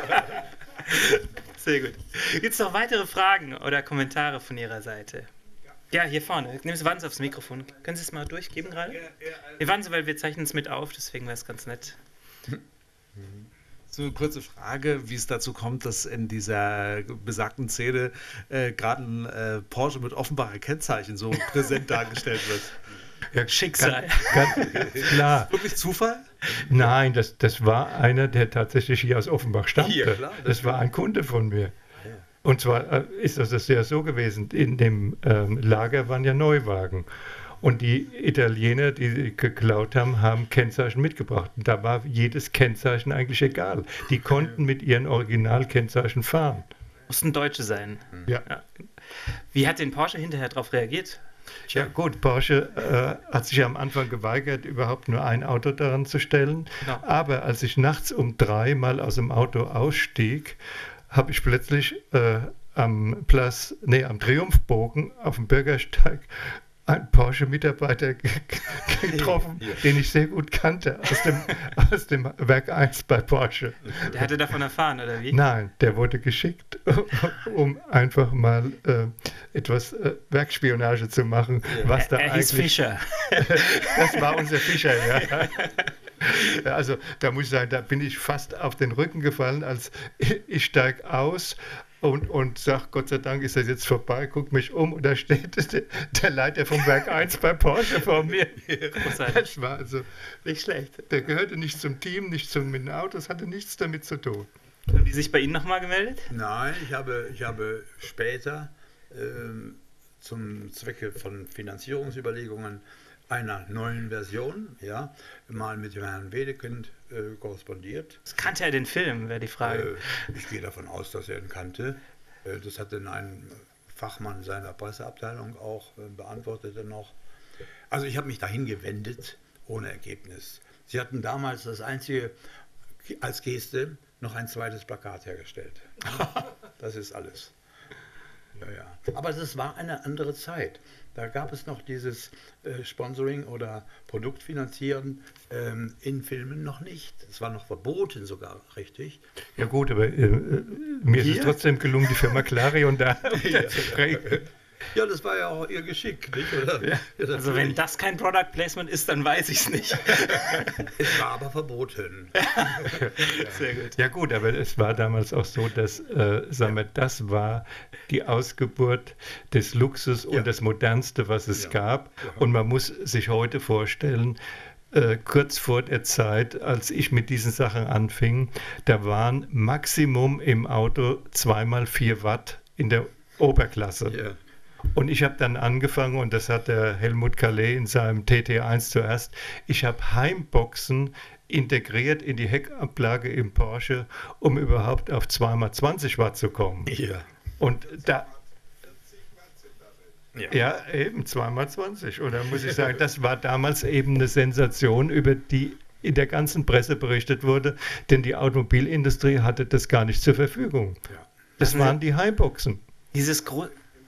Sehr gut. Gibt es noch weitere Fragen oder Kommentare von Ihrer Seite? Ja, hier vorne. Nehmen Sie, warten Sie aufs Mikrofon. Können Sie es mal durchgeben gerade? Wir warten Sie, weil wir zeichnen es mit auf, deswegen wäre es ganz nett. So eine kurze Frage, wie es dazu kommt, dass in dieser besagten Szene äh, gerade ein äh, Porsche mit Offenbacher Kennzeichen so präsent dargestellt wird. Ja, Schicksal. Ganz, ganz klar. Wirklich Zufall? Nein, das, das war einer, der tatsächlich hier aus Offenbach stammte. Hier, klar, das das war ein Kunde von mir. Und zwar äh, ist das das ja so gewesen, in dem ähm, Lager waren ja Neuwagen. Und die Italiener, die sie geklaut haben, haben Kennzeichen mitgebracht. Und da war jedes Kennzeichen eigentlich egal. Die konnten mit ihren Originalkennzeichen fahren. Mussten Deutsche sein. Ja. Ja. Wie hat denn Porsche hinterher darauf reagiert? Ja gut, Porsche äh, hat sich am Anfang geweigert, überhaupt nur ein Auto daran zu stellen. Ja. Aber als ich nachts um drei mal aus dem Auto ausstieg, habe ich plötzlich äh, am Platz, nee, am Triumphbogen auf dem Bürgersteig einen Porsche-Mitarbeiter ge- getroffen, den ich sehr gut kannte, aus dem, aus dem Werk eins bei Porsche. Der hatte davon erfahren, oder wie? Nein, der wurde geschickt, um einfach mal äh, etwas äh, Werkspionage zu machen, was da Er hieß eigentlich... Fischer. Das war unser Fischer, ja. Ja, also da muss ich sagen, da bin ich fast auf den Rücken gefallen, als ich, ich steige aus und, und sage, Gott sei Dank ist das jetzt vorbei, guck mich um und da steht der, der Leiter vom Werk eins bei Porsche vor mir. Großartig. Das war also nicht schlecht. Der gehörte nicht zum Team, nicht zum mit dem Auto, das hatte nichts damit zu tun. Haben die sich bei Ihnen nochmal gemeldet? Nein, ich habe, ich habe später ähm, zum Zwecke von Finanzierungsüberlegungen einer neuen Version, ja, mal mit dem Herrn Wedekind äh, korrespondiert. Das kannte er den Film, wäre die Frage. Äh, ich gehe davon aus, dass er ihn kannte. Äh, das hat dann ein Fachmann seiner Presseabteilung auch äh, beantwortet dann noch. Also ich habe mich dahin gewendet, ohne Ergebnis. Sie hatten damals das einzige, als Geste, noch ein zweites Plakat hergestellt. Das ist alles. Ja, ja. Aber das war eine andere Zeit. Da gab es noch dieses äh, Sponsoring oder Produktfinanzieren ähm, in Filmen noch nicht. Es war noch verboten sogar, richtig? Ja gut, aber äh, mir ist Hier? es trotzdem gelungen, die Firma Clarion da zu prägen. Ja, das war ja auch ihr Geschick, nicht? Oder? Ja, Also wenn das kein Product Placement ist, dann weiß ich es nicht. es war aber verboten. Sehr gut. Ja gut, aber es war damals auch so, dass, äh, sagen wir, das war die Ausgeburt des Luxus Ja. und das Modernste, was es Ja. gab. Und man muss sich heute vorstellen, äh, kurz vor der Zeit, als ich mit diesen Sachen anfing, da waren Maximum im Auto zweimal vier Watt in der Oberklasse. Ja. Und ich habe dann angefangen, und das hat der Helmut Calais in seinem T T eins zuerst, ich habe Heimboxen integriert in die Heckablage im Porsche, um überhaupt auf zwei mal zwanzig Watt zu kommen. Ja. Und da, Ja. ja, eben zwei mal zwanzig. Und da muss ich sagen, das war damals eben eine Sensation, über die in der ganzen Presse berichtet wurde, denn die Automobilindustrie hatte das gar nicht zur Verfügung. Ja. Das waren die Heimboxen. Dieses Gro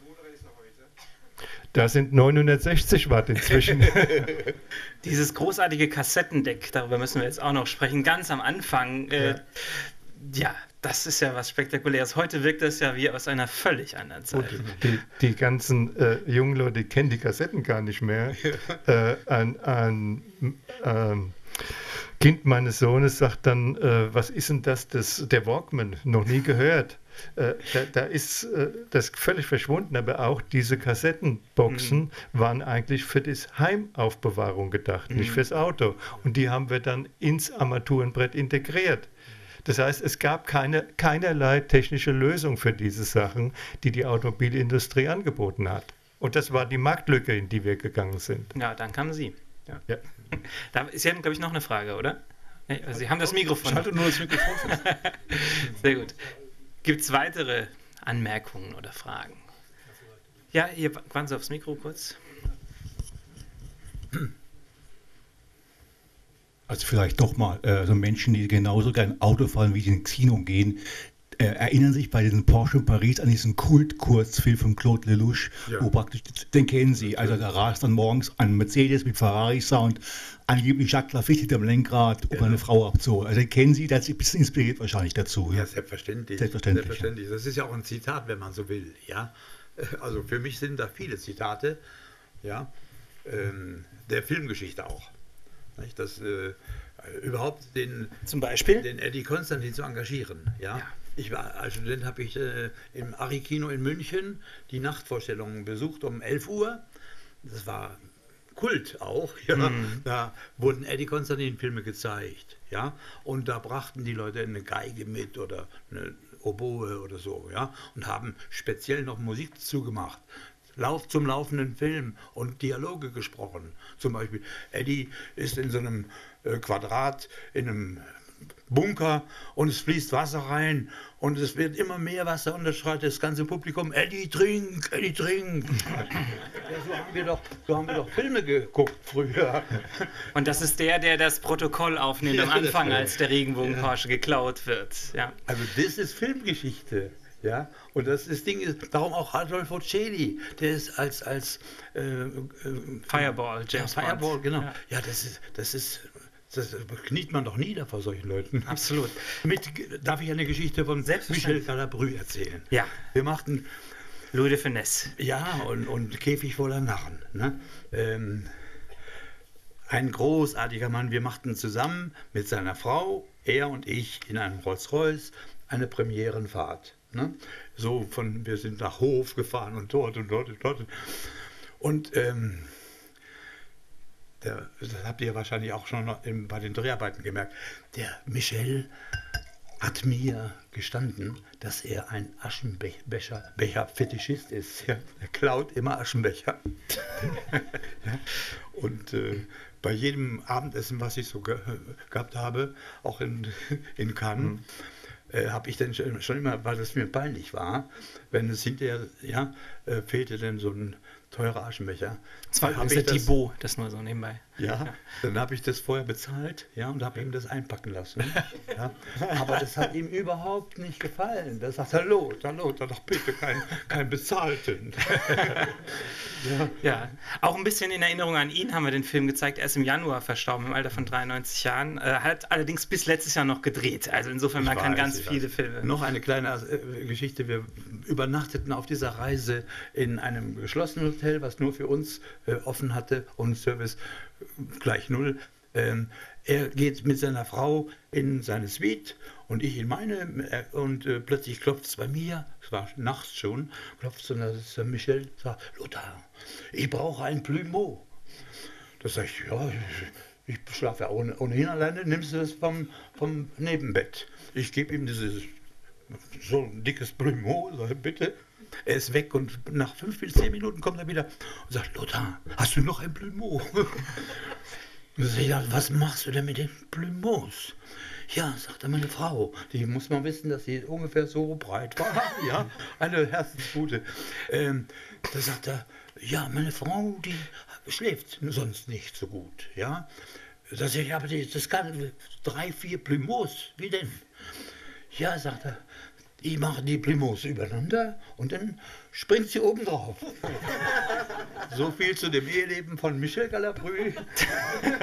Da sind neunhundertsechzig Watt inzwischen. Dieses großartige Kassettendeck, darüber müssen wir jetzt auch noch sprechen, ganz am Anfang, äh, ja. Das ist ja was Spektakuläres. Heute wirkt das ja wie aus einer völlig anderen Zeit. Die, die ganzen äh, jungen Leute kennen die Kassetten gar nicht mehr. Äh, ein ein ähm, Kind meines Sohnes sagt dann, äh, was ist denn das, das, der Walkman, noch nie gehört. Äh, da, da ist äh, das völlig verschwunden, aber auch diese Kassettenboxen mhm. waren eigentlich für das Heimaufbewahrung gedacht, mhm. nicht fürs Auto. Und die haben wir dann ins Armaturenbrett integriert. Das heißt, es gab keine, keinerlei technische Lösung für diese Sachen, die die Automobilindustrie angeboten hat. Und das war die Marktlücke, in die wir gegangen sind. Ja, dann kamen Sie. Ja. Ja. Da, Sie haben, glaube ich, noch eine Frage, oder? Nee, also Sie haben das Mikrofon. Ich halte nur das Mikrofon. Sehr gut. Gibt es weitere Anmerkungen oder Fragen? Ja, hier waren Sie aufs Mikro kurz. Also vielleicht doch mal, äh, so Menschen, die genauso gerne Auto fahren, wie die ins Kino gehen, äh, erinnern sich bei diesem Porsche in Paris an diesen Kult-Kurzfilm von Claude Lelouch, ja. wo praktisch, den kennen Sie, also da rast dann morgens ein Mercedes mit Ferrari-Sound, angeblich Jacques Lafitte hinter dem Lenkrad, um ja. eine Frau abzuholen. Also den kennen Sie, das ist ein bisschen inspiriert wahrscheinlich dazu. Ja, ja selbstverständlich. Selbstverständlich. selbstverständlich. Das ist ja auch ein Zitat, wenn man so will. Ja? Also für mich sind da viele Zitate, ja? ähm, der Filmgeschichte auch. Nicht? Das, äh, überhaupt den, Zum Beispiel? den Eddie Constantine zu engagieren. Ja? Ja. Ich war, als Student habe ich äh, im Ari-Kino in München die Nachtvorstellungen besucht um elf Uhr. Das war Kult auch. Ja? Mhm. Da wurden Eddie Constantine-Filme gezeigt. Ja? Und da brachten die Leute eine Geige mit oder eine Oboe oder so. Ja? Und haben speziell noch Musik zugemacht. Lauf zum laufenden Film und Dialoge gesprochen. Zum Beispiel, Eddie ist in so einem äh, Quadrat, in einem Bunker und es fließt Wasser rein und es wird immer mehr Wasser und da schreit das ganze Publikum, Eddie, trink, Eddie, trink. Ja, so haben wir doch, so haben wir doch Filme geguckt früher. Und das ist der, der das Protokoll aufnimmt am Anfang, als der Regenbogen-Porsche ja. geklaut wird. Ja. Also das ist Filmgeschichte. Ja, und das, das Ding ist, darum auch Adolfo Celi, der ist als, als äh, äh, Fireball, James ja, Fireball, Bond. genau. Ja, ja das ist, das ist, das kniet man doch nieder vor solchen Leuten. Absolut. Mit, darf ich eine Geschichte von Michel Galabru erzählen? Ja. Wir machten Louis de Funès. Ja, und, und Käfig voller Narren. Ne? Ähm, ein großartiger Mann. Wir machten zusammen mit seiner Frau, er und ich, in einem Rolls-Royce eine Premierenfahrt. Ne? So von, wir sind nach Hof gefahren und dort und dort und dort. Und ähm, der, das habt ihr wahrscheinlich auch schon im, bei den Dreharbeiten gemerkt. Der Michel hat mir gestanden, dass er ein Aschenbecher-Fetischist ist. Ja, er klaut immer Aschenbecher. Ja, und äh, bei jedem Abendessen, was ich so ge gehabt habe, auch in, in Cannes, mhm. Äh, habe ich dann schon, schon immer, weil das mir peinlich war, wenn es hinterher, ja, äh, fehlte dann so ein teurer Aschenbecher. Das war übrigens der Thibaut, das nur so nebenbei. Ja, ja. Dann habe ich das vorher bezahlt, ja, und habe ihm das einpacken lassen. Ja. Aber das hat ihm überhaupt nicht gefallen. Da sagt er, hallo, hallo, da doch bitte kein, kein Bezahlten. Ja. Ja, auch ein bisschen in Erinnerung an ihn haben wir den Film gezeigt. Er ist im Januar verstorben, im Alter von dreiundneunzig Jahren. Äh, hat allerdings bis letztes Jahr noch gedreht. Also insofern, man kann ganz viele Filme. Noch eine kleine äh, Geschichte. Wir übernachteten auf dieser Reise in einem geschlossenen Hotel, was nur für uns äh, offen hatte und Service äh, gleich null. Ähm, er geht mit seiner Frau in seine Suite und ich in meine äh, und äh, plötzlich klopft es bei mir, es war nachts schon, klopft es und da ist der Michel, sagt, Lothar, ich brauche ein Plumeau. Da sage ich, ja, ich, ich schlafe ja ohne, ohnehin alleine, nimmst du das vom, vom Nebenbett. Ich gebe ihm dieses so ein dickes Plumeau, sage bitte. Er ist weg und nach fünf bis zehn Minuten kommt er wieder und sagt, Lothar, hast du noch ein Plumeau? Und ich sage, was machst du denn mit den Plumeaus? Ja, sagt er, meine Frau, die muss man wissen, dass sie ungefähr so breit war. Ja, eine herzensgute. Ähm, da sagt er, ja, meine Frau, die schläft sonst nicht so gut. Ja, da sage ich, aber das kann drei, vier Plumeaus, wie denn? Ja, sagt er, ich mache die Plumeaus übereinander und dann springt sie oben drauf. So viel zu dem Eheleben von Michel Galabru.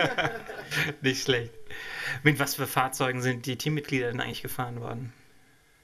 Nicht schlecht. Mit was für Fahrzeugen sind die Teammitglieder denn eigentlich gefahren worden?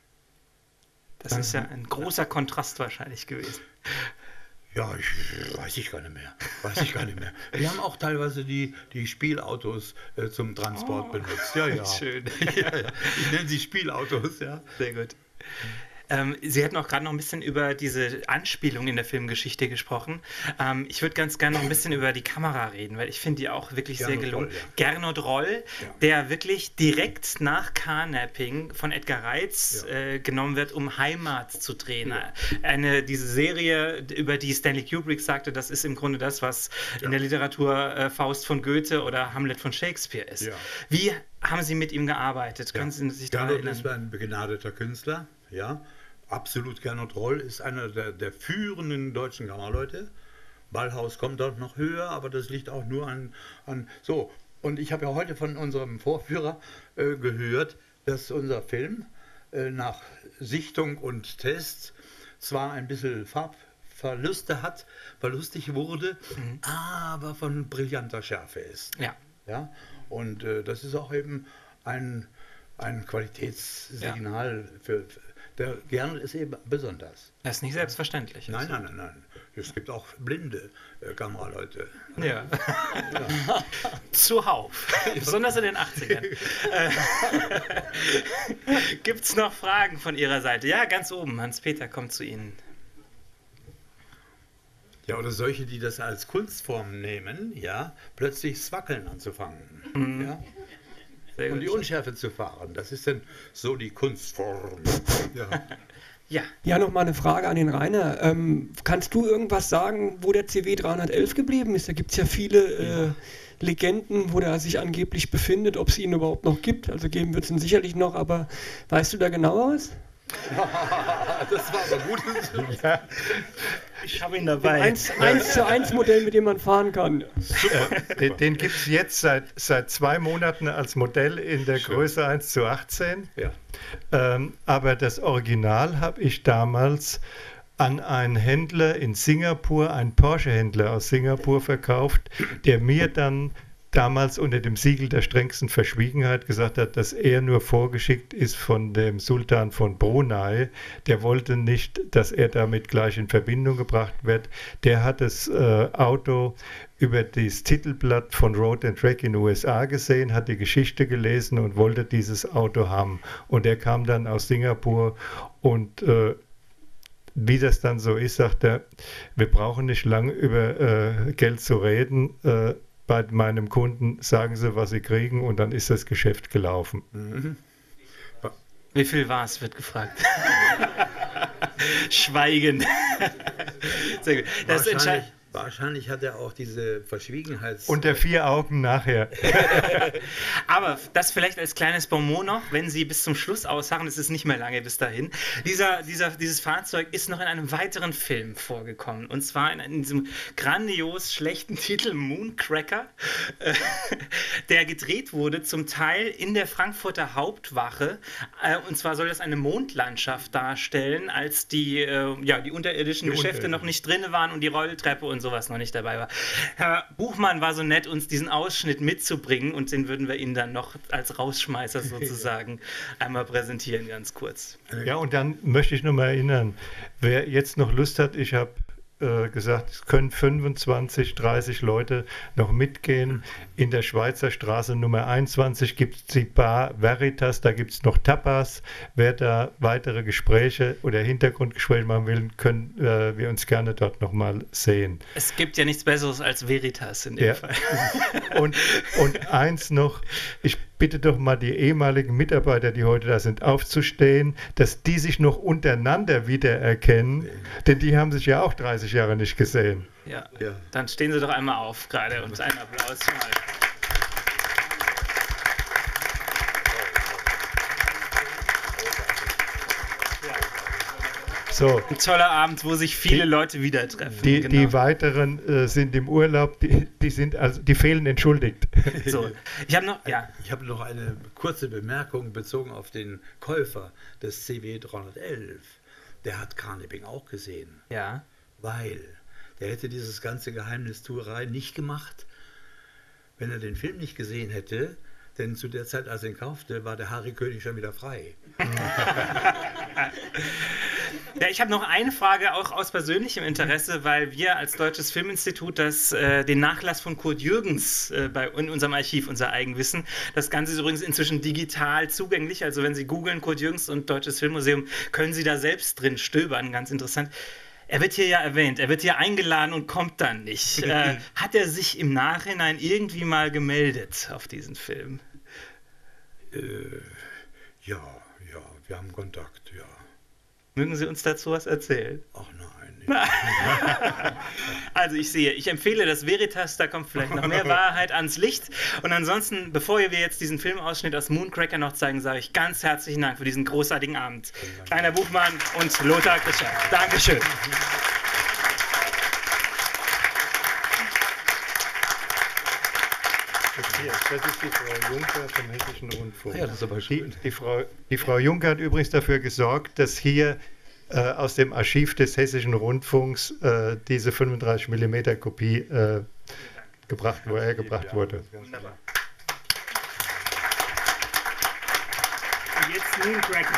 Das ist ja ein großer Kontrast wahrscheinlich gewesen. Ja, ich, weiß ich gar nicht mehr. Weiß ich gar nicht mehr. Wir haben auch teilweise die, die Spielautos äh, zum Transport oh, benutzt. Ja, ja. Schön. ja, ja. Ich nenne sie Spielautos, ja. Sehr gut. Ähm, Sie hatten auch gerade noch ein bisschen über diese Anspielung in der Filmgeschichte gesprochen. Ähm, ich würde ganz gerne noch ein bisschen über die Kamera reden, weil ich finde die auch wirklich Gernot sehr gelungen. Roll, ja. Gernot Roll, ja. der wirklich direkt nach Carnapping von Edgar Reitz ja. äh, genommen wird, um Heimat zu drehen. Ja. Eine, diese Serie, über die Stanley Kubrick sagte, das ist im Grunde das, was ja. in der Literatur äh, Faust von Goethe oder Hamlet von Shakespeare ist. Ja. Wie haben Sie mit ihm gearbeitet? Ja. Können Sie sich daran Gernot erinnern? ist ein begnadeter Künstler, ja. Absolut, Gernot Roll ist einer der, der führenden deutschen Kammerleute. Ballhaus kommt dort noch höher, aber das liegt auch nur an, an so. Und ich habe ja heute von unserem Vorführer äh, gehört, dass unser Film äh, nach Sichtung und Tests zwar ein bisschen Farbverluste hat, verlustig wurde, mhm. aber von brillanter Schärfe ist. Ja. Ja? Und äh, das ist auch eben ein, ein Qualitätssignal ja. für, für der Gernot ist eben besonders. Das ist nicht selbstverständlich. Nein, nein, nein, nein. Es gibt auch blinde äh, Kameraleute. Ja. ja. Zuhauf. Besonders in den achtzigern. Gibt es noch Fragen von Ihrer Seite? Ja, ganz oben. Hans-Peter kommt zu Ihnen. Ja, oder solche, die das als Kunstform nehmen, ja, plötzlich das Wackeln anzufangen. Mhm. Ja. Und die Unschärfe zu fahren, das ist dann so die Kunstform. Ja, ja. ja nochmal eine Frage an den Rainer. Ähm, kannst du irgendwas sagen, wo der C W dreihundertelf geblieben ist? Da gibt es ja viele äh, Legenden, wo der sich angeblich befindet, ob es ihn überhaupt noch gibt. Also geben wird es ihn sicherlich noch, aber weißt du da genaueres? Das war aber gut. Ja. Ich habe ihn dabei. Ein eins zu eins Modell, mit dem man fahren kann. Äh, den den gibt es jetzt seit, seit zwei Monaten als Modell in der Schön. Größe eins zu achtzehn. Ja. Ähm, aber das Original habe ich damals an einen Händler in Singapur, einen Porsche-Händler aus Singapur verkauft, der mir dann damals unter dem Siegel der strengsten Verschwiegenheit gesagt hat, dass er nur vorgeschickt ist von dem Sultan von Brunei. Der wollte nicht, dass er damit gleich in Verbindung gebracht wird. Der hat das äh, Auto über das Titelblatt von Road and Track in den U S A gesehen, hat die Geschichte gelesen und wollte dieses Auto haben. Und er kam dann aus Singapur und äh, wie das dann so ist, sagt er, wir brauchen nicht lange über äh, Geld zu reden. Äh, Bei meinem Kunden sagen sie, was sie kriegen, und dann ist das Geschäft gelaufen. Mhm. Wie viel war es, wird gefragt. Schweigen. Sehr gut. Das wahrscheinlich, wahrscheinlich hat er auch diese Verschwiegenheits... Unter vier Augen nachher. Aber das vielleicht als kleines Bonmot noch, wenn Sie bis zum Schluss ausharren, es ist nicht mehr lange bis dahin. Dieser, dieser, dieses Fahrzeug ist noch in einem weiteren Film vorgekommen. Und zwar in, in diesem grandios schlechten Titel Mooncracker, äh, der gedreht wurde zum Teil in der Frankfurter Hauptwache. Äh, und zwar soll das eine Mondlandschaft darstellen, als die, äh, ja, die unterirdischen die Geschäfte noch nicht drin waren und die Rolltreppe und sowas noch nicht dabei war. Herr Buchmann war so nett, uns diesen Ausschnitt mitzubringen, und den würden wir Ihnen dann noch als Rausschmeißer sozusagen einmal präsentieren, ganz kurz. Ja, und dann möchte ich noch mal erinnern, wer jetzt noch Lust hat, ich habe äh, gesagt, es können fünfundzwanzig, dreißig Leute noch mitgehen. In der Schweizer Straße Nummer einundzwanzig gibt es die Bar Veritas, da gibt es noch Tapas. Wer da weitere Gespräche oder Hintergrundgespräche machen will, können äh, wir uns gerne dort noch mal sehen. Es gibt ja nichts Besseres als Veritas in dem ja. Fall. Und, und eins noch, ich bitte doch mal die ehemaligen Mitarbeiter, die heute da sind, aufzustehen, dass die sich noch untereinander wiedererkennen, denn die haben sich ja auch dreißig Jahre nicht gesehen. Ja, ja. Dann stehen Sie doch einmal auf gerade und einen Applaus mal. So. Ein toller Abend, wo sich viele die, Leute wieder treffen. Die, genau. die weiteren äh, sind im Urlaub, die, die sind also, die fehlen entschuldigt. So, ich habe noch, ja. Ich habe noch eine kurze Bemerkung bezogen auf den Käufer des C W dreihundertelf. Der hat Carnapping auch gesehen. Ja. Weil der hätte dieses ganze Geheimnistuerei nicht gemacht, wenn er den Film nicht gesehen hätte. Denn zu der Zeit, als er ihn kaufte, war der Harry König schon wieder frei. Ja, ich habe noch eine Frage, auch aus persönlichem Interesse, weil wir als Deutsches Filminstitut das, äh, den Nachlass von Kurt Jürgens äh, bei, in unserem Archiv, unser Eigenwissen. Das Ganze ist übrigens inzwischen digital zugänglich. Also wenn Sie googeln Kurt Jürgens und Deutsches Filmmuseum, können Sie da selbst drin stöbern. Ganz interessant. Er wird hier ja erwähnt, er wird hier eingeladen und kommt dann nicht. Äh, hat er sich im Nachhinein irgendwie mal gemeldet auf diesen Film? Äh, ja, ja, wir haben Kontakt, ja. Mögen Sie uns dazu was erzählen? Ach nein. Nicht. Also ich sehe, ich empfehle das Veritas, da kommt vielleicht noch mehr Wahrheit ans Licht. Und ansonsten, bevor wir jetzt diesen Filmausschnitt aus Mooncracker noch zeigen, sage ich ganz herzlichen Dank für diesen großartigen Abend. Rainer Buchmann und Lothar Grischer. Dankeschön. Das ist die Frau Juncker vom Hessischen Rundfunk. Ja, das ist aber schön. Die, die, Frau, die Frau Juncker hat übrigens dafür gesorgt, dass hier äh, aus dem Archiv des Hessischen Rundfunks äh, diese fünfunddreißig Millimeter Kopie äh, gebracht, äh, gebracht wurde. Wunderbar. Und jetzt Mooncracker.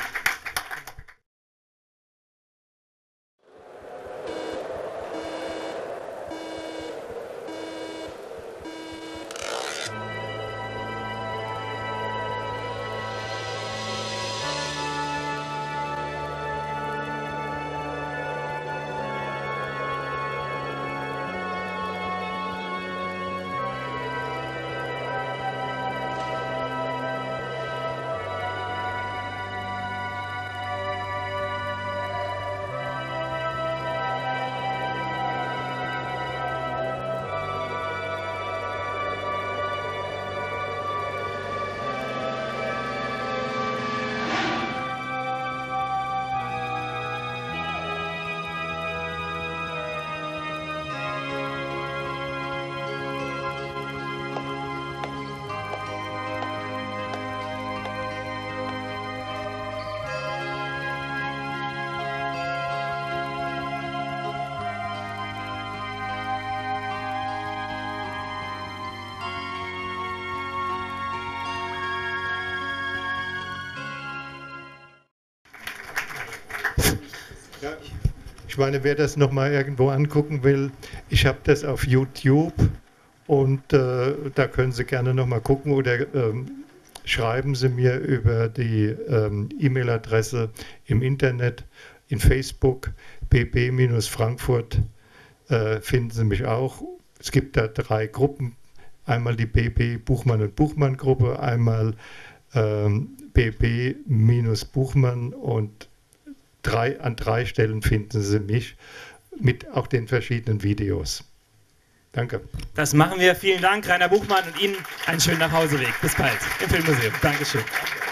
Ich meine, wer das nochmal irgendwo angucken will, ich habe das auf YouTube und äh, da können Sie gerne nochmal gucken oder ähm, schreiben Sie mir über die ähm, E-Mail-Adresse im Internet, in Facebook, b b Frankfurt, äh, finden Sie mich auch. Es gibt da drei Gruppen, einmal die B B Buchmann und Buchmann Gruppe, einmal ähm, B B Buchmann und Drei, an drei Stellen finden Sie mich mit auch den verschiedenen Videos. Danke. Das machen wir. Vielen Dank, Rainer Buchmann, und Ihnen einen schönen Nachhauseweg. Bis bald im Filmmuseum. Dankeschön.